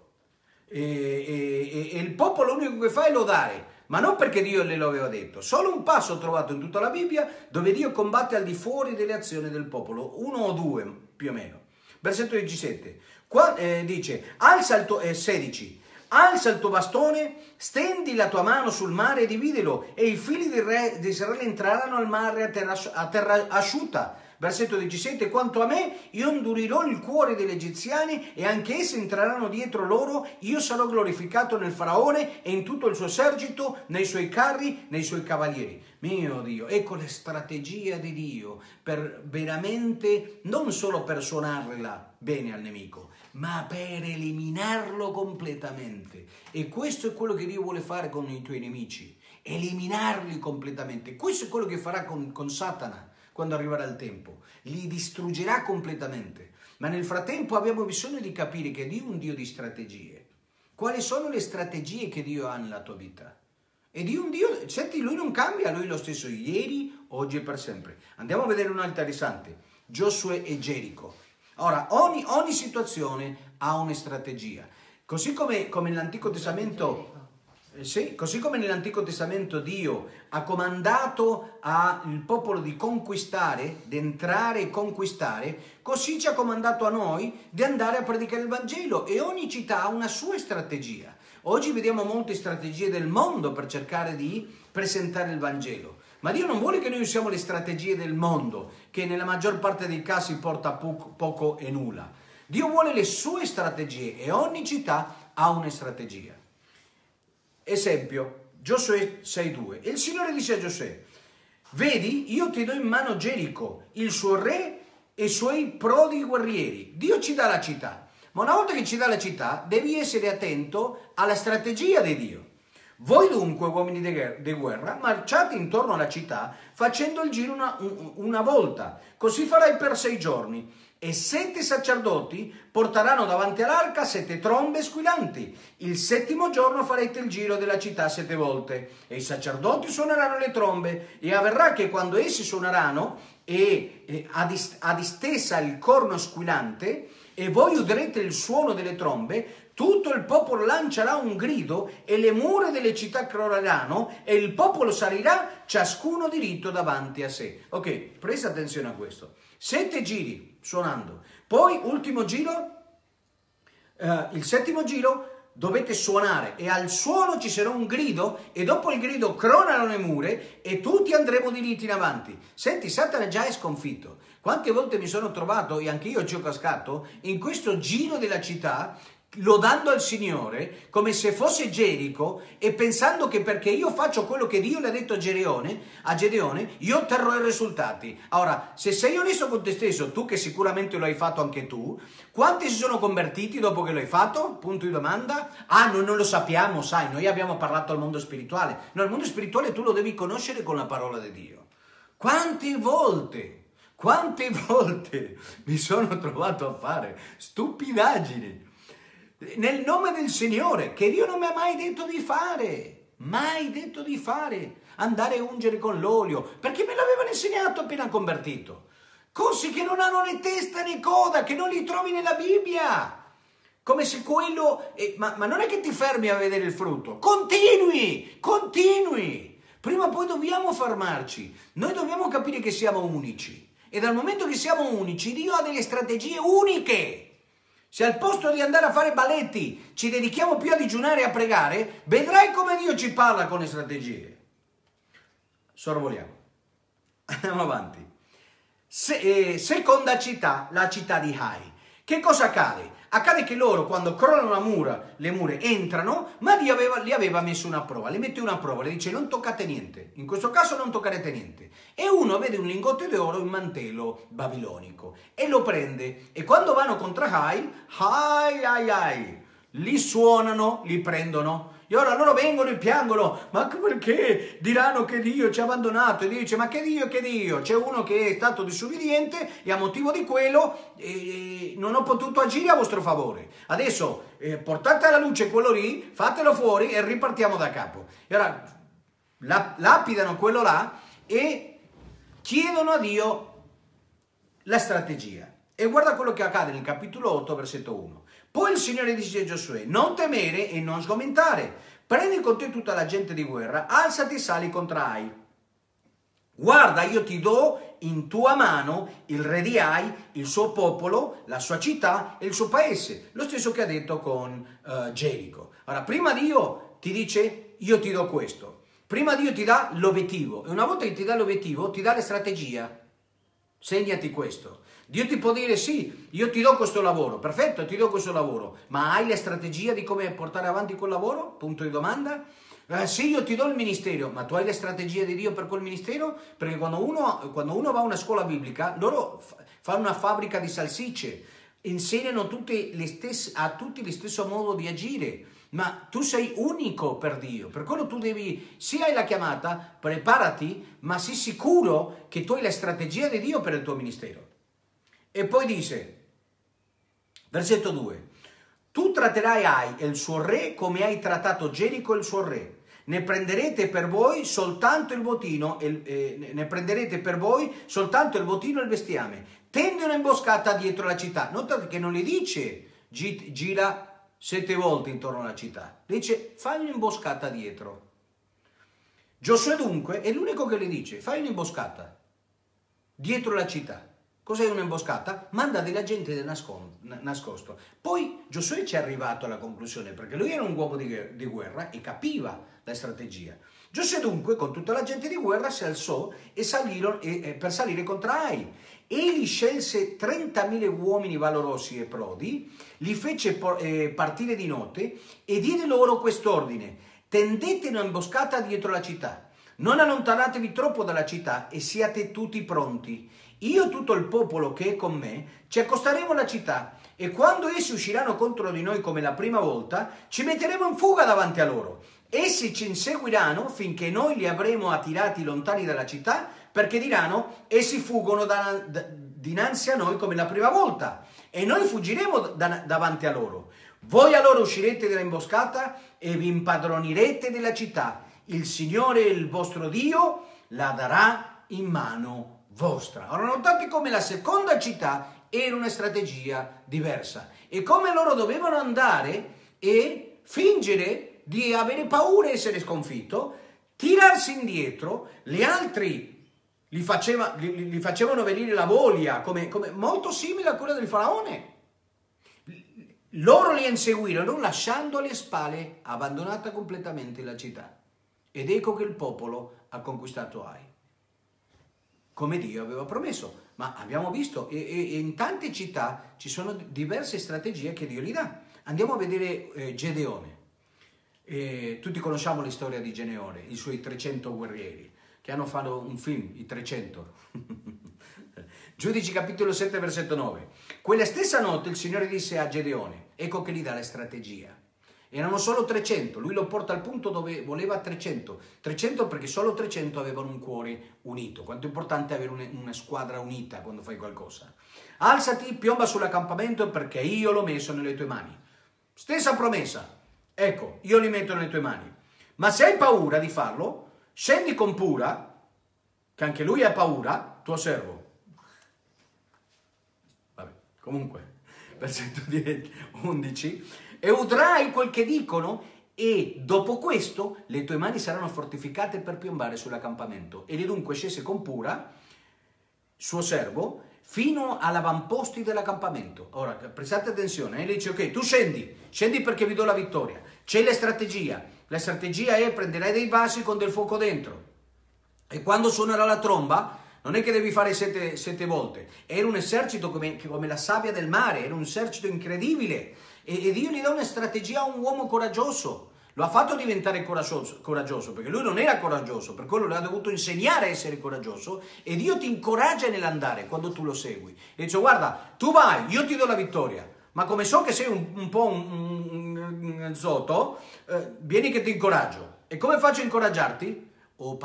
E il popolo l'unico che fa è lodare, ma non perché Dio glielo aveva detto. Solo un passo ho trovato in tutta la Bibbia dove Dio combatte al di fuori delle azioni del popolo, uno o due più o meno. Versetto 17, dice, 16, alza il tuo bastone, stendi la tua mano sul mare e dividilo, e i figli di Israele entreranno al mare a terra asciutta. Versetto 17, quanto a me, io indurirò il cuore degli egiziani e anche essi entreranno dietro loro, io sarò glorificato nel faraone e in tutto il suo esercito, nei suoi carri, nei suoi cavalieri. Mio Dio, ecco la strategia di Dio per veramente, non solo per suonarla bene al nemico, ma per eliminarlo completamente. E questo è quello che Dio vuole fare con i tuoi nemici, eliminarli completamente. Questo è quello che farà con Satana. Quando arriverà il tempo, li distruggerà completamente. Ma nel frattempo abbiamo bisogno di capire che Dio è un Dio di strategie. Quali sono le strategie che Dio ha nella tua vita? E Dio è un Dio, senti, Lui non cambia, Lui è lo stesso ieri, oggi e per sempre. Andiamo a vedere un'altra risante, Giosuè e Gerico. Ora, ogni situazione ha una strategia. Così come nell'Antico Testamento... Sì, così come nell'Antico Testamento Dio ha comandato al popolo di conquistare, di entrare e conquistare, così ci ha comandato a noi di andare a predicare il Vangelo, e ogni città ha una sua strategia. Oggi vediamo molte strategie del mondo per cercare di presentare il Vangelo, ma Dio non vuole che noi usiamo le strategie del mondo, che nella maggior parte dei casi porta poco e nulla. Dio vuole le sue strategie e ogni città ha una strategia. Esempio, Giosuè 6,2. Il Signore disse a Giosuè: vedi, io ti do in mano Gerico, il suo re e i suoi prodi guerrieri. Dio ci dà la città, ma una volta che ci dà la città devi essere attento alla strategia di Dio. Voi dunque, uomini di guerra, marciate intorno alla città facendo il giro una volta. Così farai per 6 giorni. E 7 sacerdoti porteranno davanti all'arca 7 trombe squillanti. Il 7° giorno farete il giro della città 7 volte. E i sacerdoti suoneranno le trombe. E avverrà che quando essi suoneranno a distesa il corno squillante, e voi udrete il suono delle trombe, tutto il popolo lancerà un grido e le mura delle città crolleranno e il popolo salirà ciascuno diritto davanti a sé. Ok, presta attenzione a questo. 7 giri suonando, poi ultimo giro, il 7° giro dovete suonare e al suono ci sarà un grido e dopo il grido crollano le mura e tutti andremo diritti in avanti. Senti, Satana già è sconfitto. Quante volte mi sono trovato, e anche io ci ho cascato, in questo giro della città, lodando al Signore come se fosse Gerico e pensando che perché io faccio quello che Dio le ha detto a Gedeone, io otterrò i risultati. Ora, se sei onesto con te stesso, tu che sicuramente lo hai fatto anche tu, quanti si sono convertiti dopo che lo hai fatto? Punto di domanda. Ah, noi non lo sappiamo, sai, noi abbiamo parlato al mondo spirituale. No, il mondo spirituale tu lo devi conoscere con la parola di Dio. Quante volte mi sono trovato a fare stupidaggini nel nome del Signore, che Dio non mi ha mai detto di fare, andare a ungere con l'olio, perché me l'avevano insegnato appena convertito, corsi che non hanno né testa né coda, che non li trovi nella Bibbia, come se quello, ma non è che ti fermi a vedere il frutto, continui, prima o poi dobbiamo fermarci, noi dobbiamo capire che siamo unici, e dal momento che siamo unici, Dio ha delle strategie uniche. Se al posto di andare a fare balletti ci dedichiamo più a digiunare e a pregare, vedrai come Dio ci parla con le strategie. Sorvoliamo. Andiamo avanti. Seconda città, la città di Hai. Che cosa accade? Accade che loro, quando crollano le mura entrano, ma Dio li aveva messo una prova, li mette una prova, le dice non toccate niente, in questo caso non toccherete niente. E uno vede un lingote d'oro in mantello babilonico e lo prende, e quando vanno contro Hai, li suonano, li prendono. E ora loro vengono e piangono, ma perché? Diranno che Dio ci ha abbandonato. E Dio dice, ma che Dio? C'è uno che è stato disubbidiente e a motivo di quello non ho potuto agire a vostro favore. Adesso portate alla luce quello lì, fatelo fuori e ripartiamo da capo. E ora lapidano quello là e chiedono a Dio la strategia. E guarda quello che accade nel capitolo 8, versetto 1. Poi il Signore dice a Giosuè, non temere e non sgomentare, prendi con te tutta la gente di guerra, alzati e sali contro Ai. Guarda, io ti do in tua mano il re di Ai, il suo popolo, la sua città e il suo paese. Lo stesso che ha detto con Gerico. Ora, prima Dio ti dice, io ti do questo. Prima Dio ti dà l'obiettivo. E una volta che ti dà l'obiettivo, ti dà la strategia. Segnati questo. Dio ti può dire sì, io ti do questo lavoro, perfetto, ti do questo lavoro, ma hai la strategia di come portare avanti quel lavoro? Punto di domanda. Sì, io ti do il ministero, ma tu hai la strategia di Dio per quel ministero? Perché quando uno va a una scuola biblica, loro fanno una fabbrica di salsicce, insegnano a tutti lo stesso modo di agire, ma tu sei unico per Dio, per quello tu devi, sì hai la chiamata, preparati, ma sii sicuro che tu hai la strategia di Dio per il tuo ministero. E poi dice, versetto 2, tu tratterai Ai e il suo re come hai trattato Gerico e il suo re. Ne prenderete per voi soltanto il bottino e il bestiame. Tendi un'imboscata dietro la città. Notate che non gli dice gira 7 volte intorno alla città. Dice fai un'imboscata dietro. Giosuè dunque è l'unico che le dice fai un'imboscata dietro la città. Cos'è un'imboscata? Manda della gente nascosto. Poi Giosuè ci è arrivato alla conclusione, perché lui era un uomo di guerra e capiva la strategia. Giosuè dunque, con tutta la gente di guerra, si alzò per salire contro Ai. Egli scelse 30.000 uomini valorosi e prodi, li fece partire di notte e diede loro quest'ordine: tendete un'imboscata dietro la città, non allontanatevi troppo dalla città e siate tutti pronti. Io e tutto il popolo che è con me ci accosteremo alla città e quando essi usciranno contro di noi come la prima volta, ci metteremo in fuga davanti a loro. Essi ci inseguiranno finché noi li avremo attirati lontani dalla città, perché diranno, essi fuggono dinanzi a noi come la prima volta e noi fuggiremo davanti a loro. Voi allora uscirete dall'imboscata e vi impadronirete della città. Il Signore, il vostro Dio, la darà in mano vostra. Ora notate come la seconda città era una strategia diversa e come loro dovevano andare e fingere di avere paura e essere sconfitto, tirarsi indietro, gli altri li facevano venire la voglia, come molto simile a quella del faraone. Loro li inseguirono lasciando alle spalle, abbandonata completamente la città. Ed ecco che il popolo ha conquistato Ai, come Dio aveva promesso. Ma abbiamo visto, e in tante città ci sono diverse strategie che Dio gli dà. Andiamo a vedere Gedeone. Tutti conosciamo la storia di Gedeone, i suoi 300 guerrieri, che hanno fatto un film, i 300. Giudici capitolo 7, versetto 9. Quella stessa notte il Signore disse a Gedeone, ecco che gli dà la strategia. Erano solo 300, lui lo porta al punto dove voleva 300. 300 perché solo 300 avevano un cuore unito. Quanto è importante avere una squadra unita quando fai qualcosa. Alzati, piomba sull'accampamento perché io l'ho messo nelle tue mani. Stessa promessa. Ecco, io li metto nelle tue mani. Ma se hai paura di farlo, scendi con Pura, che anche lui ha paura, tuo servo. Vabbè, comunque, versetto 11. E udrai quel che dicono e dopo questo le tue mani saranno fortificate per piombare sull'accampamento. E dunque scese con Pura, suo servo, fino all'avamposti dell'accampamento. Ora, prestate attenzione, e dice, ok, tu scendi perché vi do la vittoria. C'è la strategia è prenderai dei vasi con del fuoco dentro. E quando suonerà la tromba, non è che devi fare sette volte. Era un esercito come la sabbia del mare, era un esercito incredibile. E Dio gli dà una strategia a un uomo coraggioso. Lo ha fatto diventare coraggioso, perché lui non era coraggioso, per quello le ha dovuto insegnare a essere coraggioso, e Dio ti incoraggia nell'andare quando tu lo segui. E dice, guarda, tu vai, io ti do la vittoria, ma come so che sei un po' un zoto, vieni che ti incoraggio. E come faccio a incoraggiarti? Ho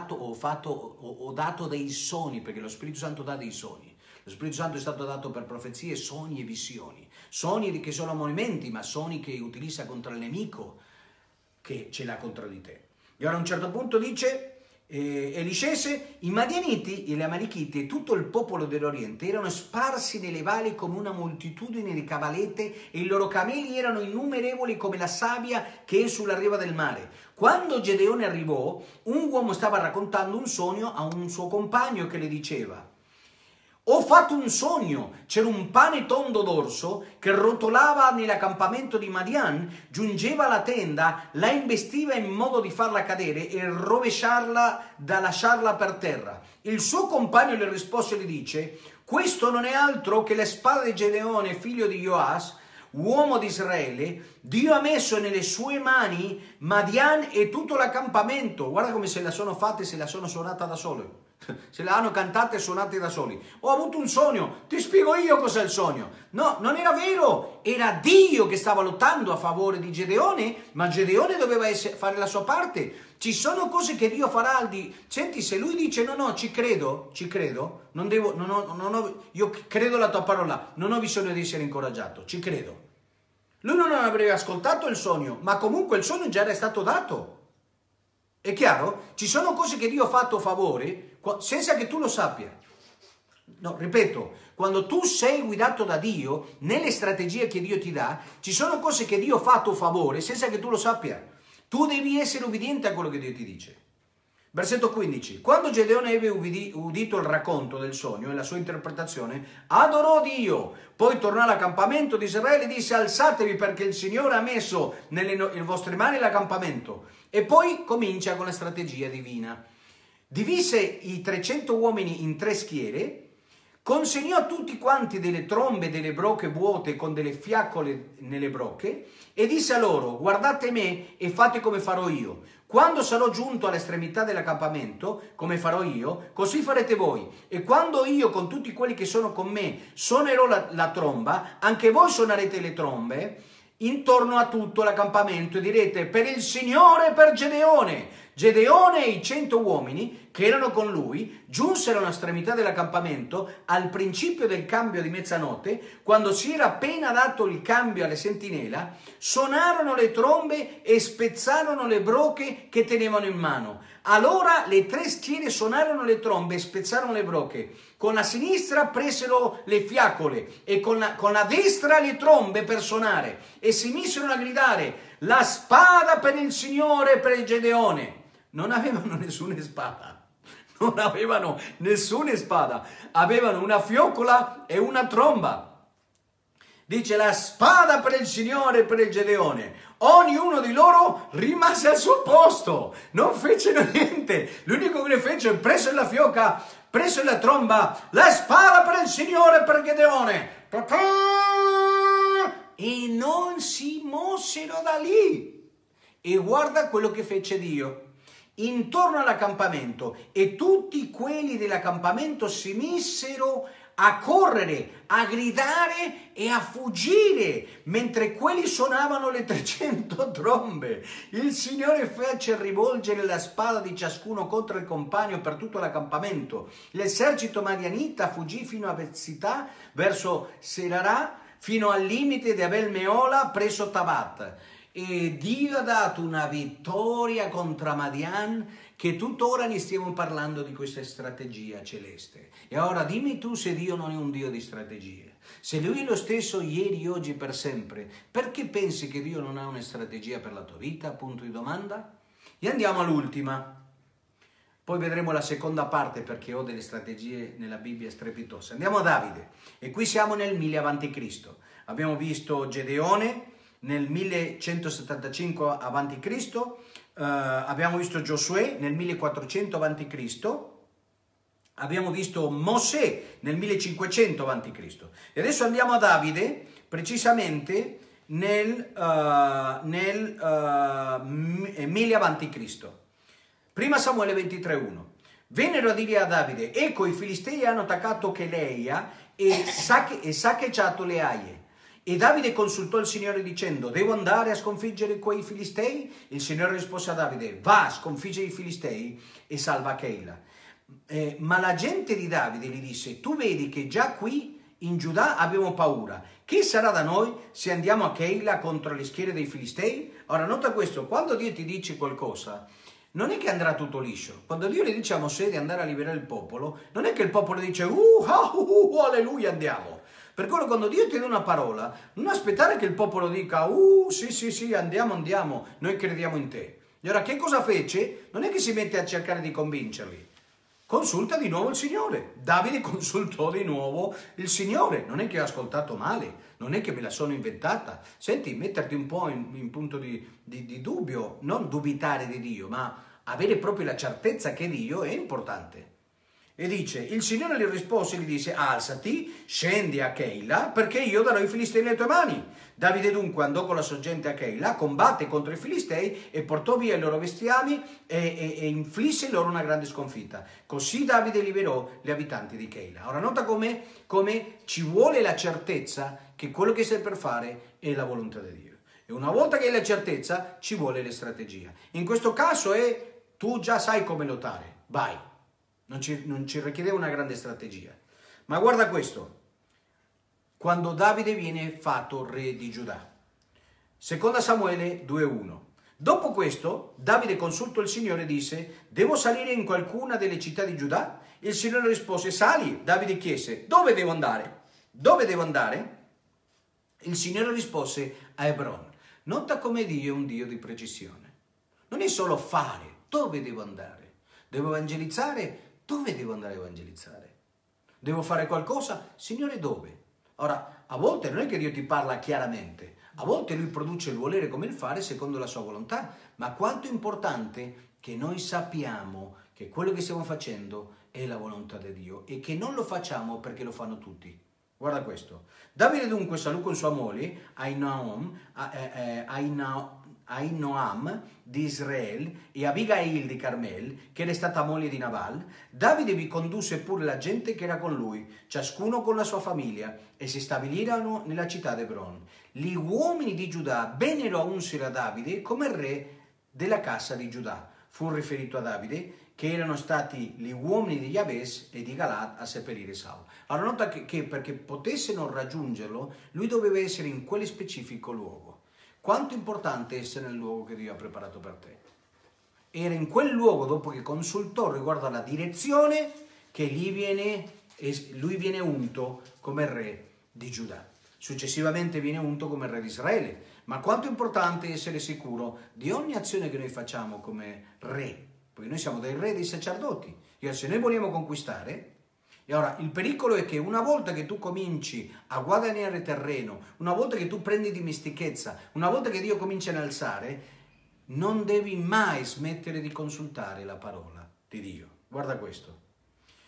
dato dei sogni, perché lo Spirito Santo dà dei sogni. Lo Spirito Santo è stato dato per profezie, sogni e visioni. Sogni che sono movimenti, ma sogni che utilizza contro il nemico che ce l'ha contro di te. E ora a un certo punto dice, e li scese, i Madianiti, gli Amalechiti e tutto il popolo dell'Oriente erano sparsi nelle valli come una moltitudine di cavalette e i loro cameli erano innumerevoli come la sabbia che è sulla riva del mare. Quando Gedeone arrivò, un uomo stava raccontando un sogno a un suo compagno che le diceva, ho fatto un sogno, c'era un pane tondo d'orso che rotolava nell'accampamento di Madian, giungeva alla tenda, la investiva in modo di farla cadere e rovesciarla da lasciarla per terra. Il suo compagno le rispose e le dice, questo non è altro che la spada di Gedeone, figlio di Joas, uomo di Israele. Dio ha messo nelle sue mani Madian e tutto l'accampamento. Guarda come se la sono fatta e se la sono suonata da solo. Se la hanno cantata e suonate da soli. Ho avuto un sogno, ti spiego io cos'è il sogno. No, non era vero, era Dio che stava lottando a favore di Gedeone, ma Gedeone doveva fare la sua parte. Ci sono cose che Dio farà senti, se lui dice no, ci credo, io credo la tua parola, non ho bisogno di essere incoraggiato, ci credo. Lui non avrebbe ascoltato il sogno, ma comunque il sogno già era stato dato. È chiaro? Ci sono cose che Dio ha fatto a favore senza che tu lo sappia. No, ripeto, quando tu sei guidato da Dio, nelle strategie che Dio ti dà, ci sono cose che Dio ha fatto a favore senza che tu lo sappia. Tu devi essere ubbidiente a quello che Dio ti dice. Versetto 15. Quando Gedeone ebbe udito il racconto del sogno e la sua interpretazione, adorò Dio. Poi tornò all'accampamento di Israele e disse, alzatevi perché il Signore ha messo nelle vostre mani l'accampamento. E poi comincia con la strategia divina. Divise i 300 uomini in 3 schiere, consegnò a tutti quanti delle trombe e delle brocche vuote con delle fiaccole nelle brocche e disse a loro, guardate me e fate come farò io. Quando sarò giunto all'estremità dell'accampamento, come farò io, così farete voi. E quando io con tutti quelli che sono con me suonerò la tromba, anche voi suonerete le trombe intorno a tutto l'accampamento e direte, per il Signore e per Gedeone. Gedeone e i 100 uomini che erano con lui giunsero all'estremità dell'accampamento al principio del cambio di mezzanotte, quando si era appena dato il cambio alle sentinelle, suonarono le trombe e spezzarono le brocche che tenevano in mano. Allora le 3 schiere suonarono le trombe e spezzarono le brocche. Con la sinistra presero le fiaccole e con la destra le trombe per suonare e si misero a gridare, la spada per il Signore e per il Gedeone. Non avevano nessuna spada, avevano una fioccola e una tromba. Dice la spada per il Signore e per il Gedeone. Ognuno di loro rimase al suo posto, non fecero niente. L'unico che ne fece è preso la fiocca, prese la tromba, la spada per il Signore, per Gedeone, e non si mossero da lì. E guarda quello che fece Dio intorno all'accampamento, e tutti quelli dell'accampamento si misero a correre, a gridare e a fuggire, mentre quelli suonavano le 300 trombe. Il Signore fece rivolgere la spada di ciascuno contro il compagno per tutto l'accampamento. L'esercito madianita fuggì fino a Betzità, verso Serarà, fino al limite di Abel Meola, presso Tabat. E Dio ha dato una vittoria contro Madian, che tuttora ne stiamo parlando di questa strategia celeste. E ora dimmi tu se Dio non è un Dio di strategie. Se Lui è lo stesso ieri, oggi, per sempre, perché pensi che Dio non ha una strategia per la tua vita? Punto di domanda. E andiamo all'ultima. Poi vedremo la seconda parte, perché ho delle strategie nella Bibbia strepitose. Andiamo a Davide. E qui siamo nel 1000 a.C. Abbiamo visto Gedeone nel 1175 a.C., abbiamo visto Giosuè nel 1400 a.C., abbiamo visto Mosè nel 1500 a.C. E adesso andiamo a Davide, precisamente nel 1000 a.C. Prima Samuele 23:1. Vennero a dire a Davide: ecco, i Filistei hanno attaccato Cheleia e saccheggiato le Aie. E Davide consultò il Signore dicendo: devo andare a sconfiggere quei Filistei? Il Signore rispose a Davide: va, sconfigge i Filistei e salva Keila. Ma la gente di Davide gli disse: tu vedi che già qui in Giuda abbiamo paura. Che sarà da noi se andiamo a Keila contro le schiere dei Filistei? Ora nota questo: quando Dio ti dice qualcosa, non è che andrà tutto liscio. Quando Dio le dice a Mosè di andare a liberare il popolo, non è che il popolo dice alleluia, andiamo. Per quello, quando Dio ti dà una parola, non aspettare che il popolo dica sì, andiamo, noi crediamo in te. E ora che cosa fece? Non è che si mette a cercare di convincerli. Consulta di nuovo il Signore. Davide consultò di nuovo il Signore. Non è che ho ascoltato male, non è che me la sono inventata. Senti, metterti un po' in punto di dubbio, non dubitare di Dio, ma avere proprio la certezza che Dio è importante. E dice: il Signore gli rispose e gli disse: alzati, scendi a Keila, perché io darò i Filistei nelle tue mani. Davide dunque andò con la sua gente a Keila, combatte contro i Filistei e portò via i loro bestiami e inflisse loro una grande sconfitta. Così Davide liberò gli abitanti di Keila. Ora nota come ci vuole la certezza che quello che stai per fare è la volontà di Dio. E una volta che hai la certezza, ci vuole la strategia. In questo caso tu già sai come lottare, vai. Non ci richiedeva una grande strategia. Ma guarda questo. Quando Davide viene fatto re di Giuda. Seconda Samuele 2:1. Dopo questo, Davide consultò il Signore e disse: devo salire in qualcuna delle città di Giuda? Il Signore rispose: sali. Davide chiese: dove devo andare? Dove devo andare? Il Signore rispose: a Hebron. Nota come Dio è un Dio di precisione. Non è solo fare. Dove devo andare? Devo evangelizzare? Dove devo andare a evangelizzare? Devo fare qualcosa? Signore, dove? Ora, a volte non è che Dio ti parla chiaramente, a volte Lui produce il volere come il fare secondo la sua volontà, ma quanto è importante che noi sappiamo che quello che stiamo facendo è la volontà di Dio e che non lo facciamo perché lo fanno tutti. Guarda questo. Davide dunque salì con sua moglie Ahinoam di Israele e Abigail di Carmel, che era stata moglie di Nabal. Davide vi condusse pure la gente che era con lui, ciascuno con la sua famiglia, e si stabilirono nella città di Hebron. Gli uomini di Giuda vennero a ungere a Davide come re della casa di Giuda. Fu riferito a Davide che erano stati gli uomini di Jabes e di Galad a seppellire Saul. Allora nota che perché potessero raggiungerlo, lui doveva essere in quel specifico luogo. Quanto è importante essere nel luogo che Dio ha preparato per te. Era in quel luogo, dopo che consultò riguardo alla direzione, che lui viene unto come re di Giuda. Successivamente viene unto come re di Israele. Ma quanto è importante essere sicuro di ogni azione che noi facciamo come re, perché noi siamo dei re, dei sacerdoti. E se noi vogliamo conquistare, e ora il pericolo è che una volta che tu cominci a guadagnare terreno, una volta che tu prendi dimestichezza, una volta che Dio comincia a alzare, non devi mai smettere di consultare la parola di Dio. Guarda questo.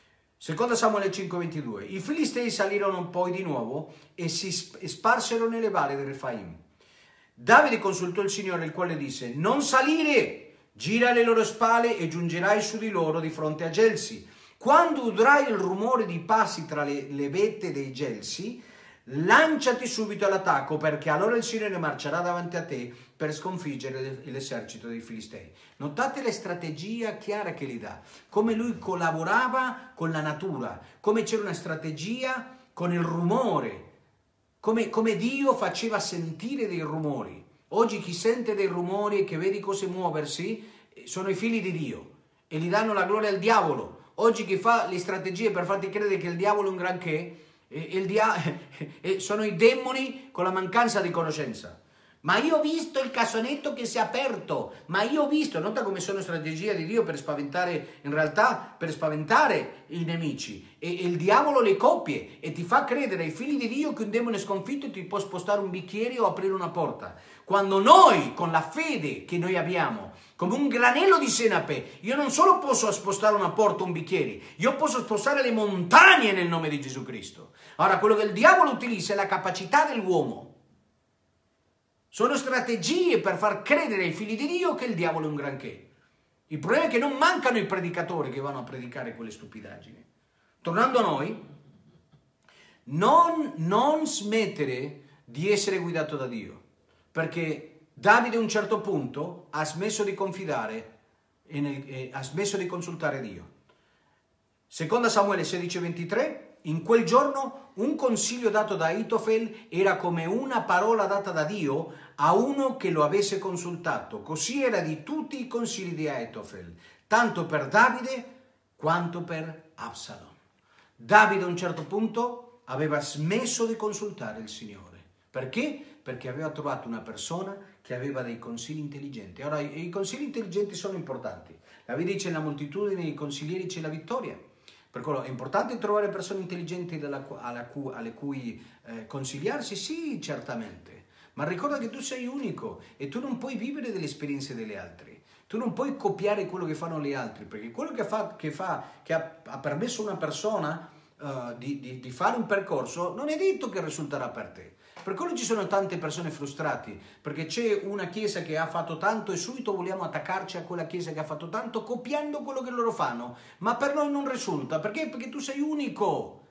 Seconda Samuele 5:22. I Filistei salirono poi di nuovo e si sparsero nelle valli di Refaim. Davide consultò il Signore, il quale disse: non salire, gira le loro spalle e giungerai su di loro di fronte a Gelsi. Quando udrai il rumore di passi tra le vette dei Gelsi, lanciati subito all'attacco, perché allora il Signore marcerà davanti a te per sconfiggere l'esercito dei Filistei. Notate la strategia chiara che gli dà, come lui collaborava con la natura, come c'era una strategia con il rumore, come Dio faceva sentire dei rumori. Oggi chi sente dei rumori e che vede cose muoversi sono i figli di Dio e gli danno la gloria al diavolo. Oggi chi fa le strategie per farti credere che il diavolo è un granché, sono i demoni con la mancanza di conoscenza. Ma io ho visto il cassonetto che si è aperto, ma io ho visto, nota come sono strategie di Dio per spaventare, in realtà per spaventare i nemici, e il diavolo le copie e ti fa credere ai figli di Dio che un demone sconfitto ti può spostare un bicchiere o aprire una porta, quando noi con la fede che noi abbiamo, come un granello di senape, io non solo posso spostare una porta o un bicchiere, io posso spostare le montagne nel nome di Gesù Cristo. Ora, quello che il diavolo utilizza è la capacità dell'uomo. Sono strategie per far credere ai figli di Dio che il diavolo è un granché. Il problema è che non mancano i predicatori che vanno a predicare quelle stupidaggini. Tornando a noi, non smettere di essere guidato da Dio, perché Davide a un certo punto ha smesso di confidare e ha smesso di consultare Dio. Seconda Samuele 16:23. In quel giorno un consiglio dato da Ahitofel era come una parola data da Dio a uno che lo avesse consultato. Così era di tutti i consigli di Ahitofel, tanto per Davide quanto per Absalom. Davide a un certo punto aveva smesso di consultare il Signore. Perché? Perché aveva trovato una persona che aveva dei consigli intelligenti. Ora, i consigli intelligenti sono importanti. La Bibbia dice: nella moltitudine dei consiglieri c'è la vittoria. Per quello è importante trovare persone intelligenti alle cui consigliarsi, sì, certamente, ma ricorda che tu sei unico e tu non puoi vivere delle esperienze degli altri, tu non puoi copiare quello che fanno gli altri, perché quello che ha permesso a una persona di fare un percorso non è detto che risulterà per te. Per quello ci sono tante persone frustrate, perché c'è una chiesa che ha fatto tanto e subito vogliamo attaccarci a quella chiesa che ha fatto tanto copiando quello che loro fanno, ma per noi non risulta. Perché? Perché tu sei unico,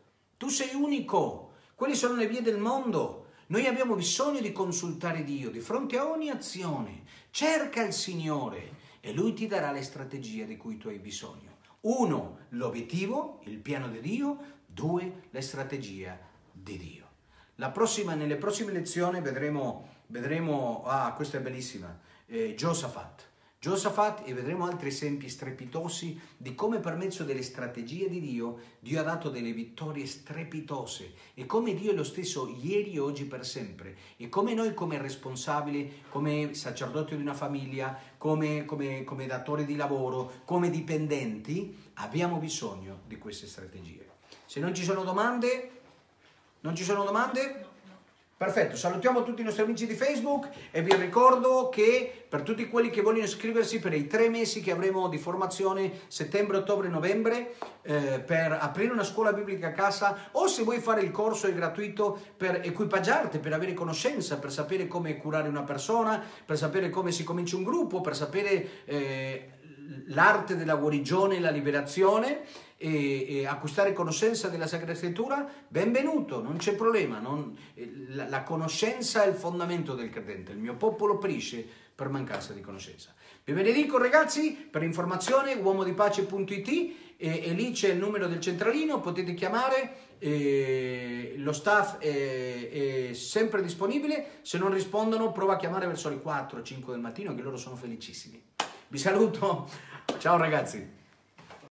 quelle sono le vie del mondo. Noi abbiamo bisogno di consultare Dio di fronte a ogni azione. Cerca il Signore e Lui ti darà le strategie di cui tu hai bisogno. 1, l'obiettivo, il piano di Dio. 2, la strategia di Dio. Nelle prossime lezioni vedremo, questa è bellissima, Giosafat, e vedremo altri esempi strepitosi di come per mezzo delle strategie di Dio ha dato delle vittorie strepitose, e come Dio è lo stesso ieri, oggi, per sempre, e come noi come responsabili, come sacerdoti di una famiglia, come datori di lavoro, come dipendenti, abbiamo bisogno di queste strategie. Se non ci sono domande... Non ci sono domande? Perfetto, salutiamo tutti i nostri amici di Facebook e vi ricordo che per tutti quelli che vogliono iscriversi per i 3 mesi che avremo di formazione, settembre, ottobre, novembre, per aprire una scuola biblica a casa, o se vuoi fare il corso è gratuito per equipaggiarti, per avere conoscenza, per sapere come curare una persona, per sapere come si comincia un gruppo, per sapere l'arte della guarigione e la liberazione, e acquistare conoscenza della Sacra Scrittura, benvenuto, non c'è problema. La conoscenza è il fondamento del credente. Il mio popolo perisce per mancanza di conoscenza. Vi benedico ragazzi, per informazione uomodipace.it, e lì c'è il numero del centralino, potete chiamare, lo staff è sempre disponibile. Se non rispondono prova a chiamare verso le 4-5 del mattino, che loro sono felicissimi. Vi saluto, ciao ragazzi.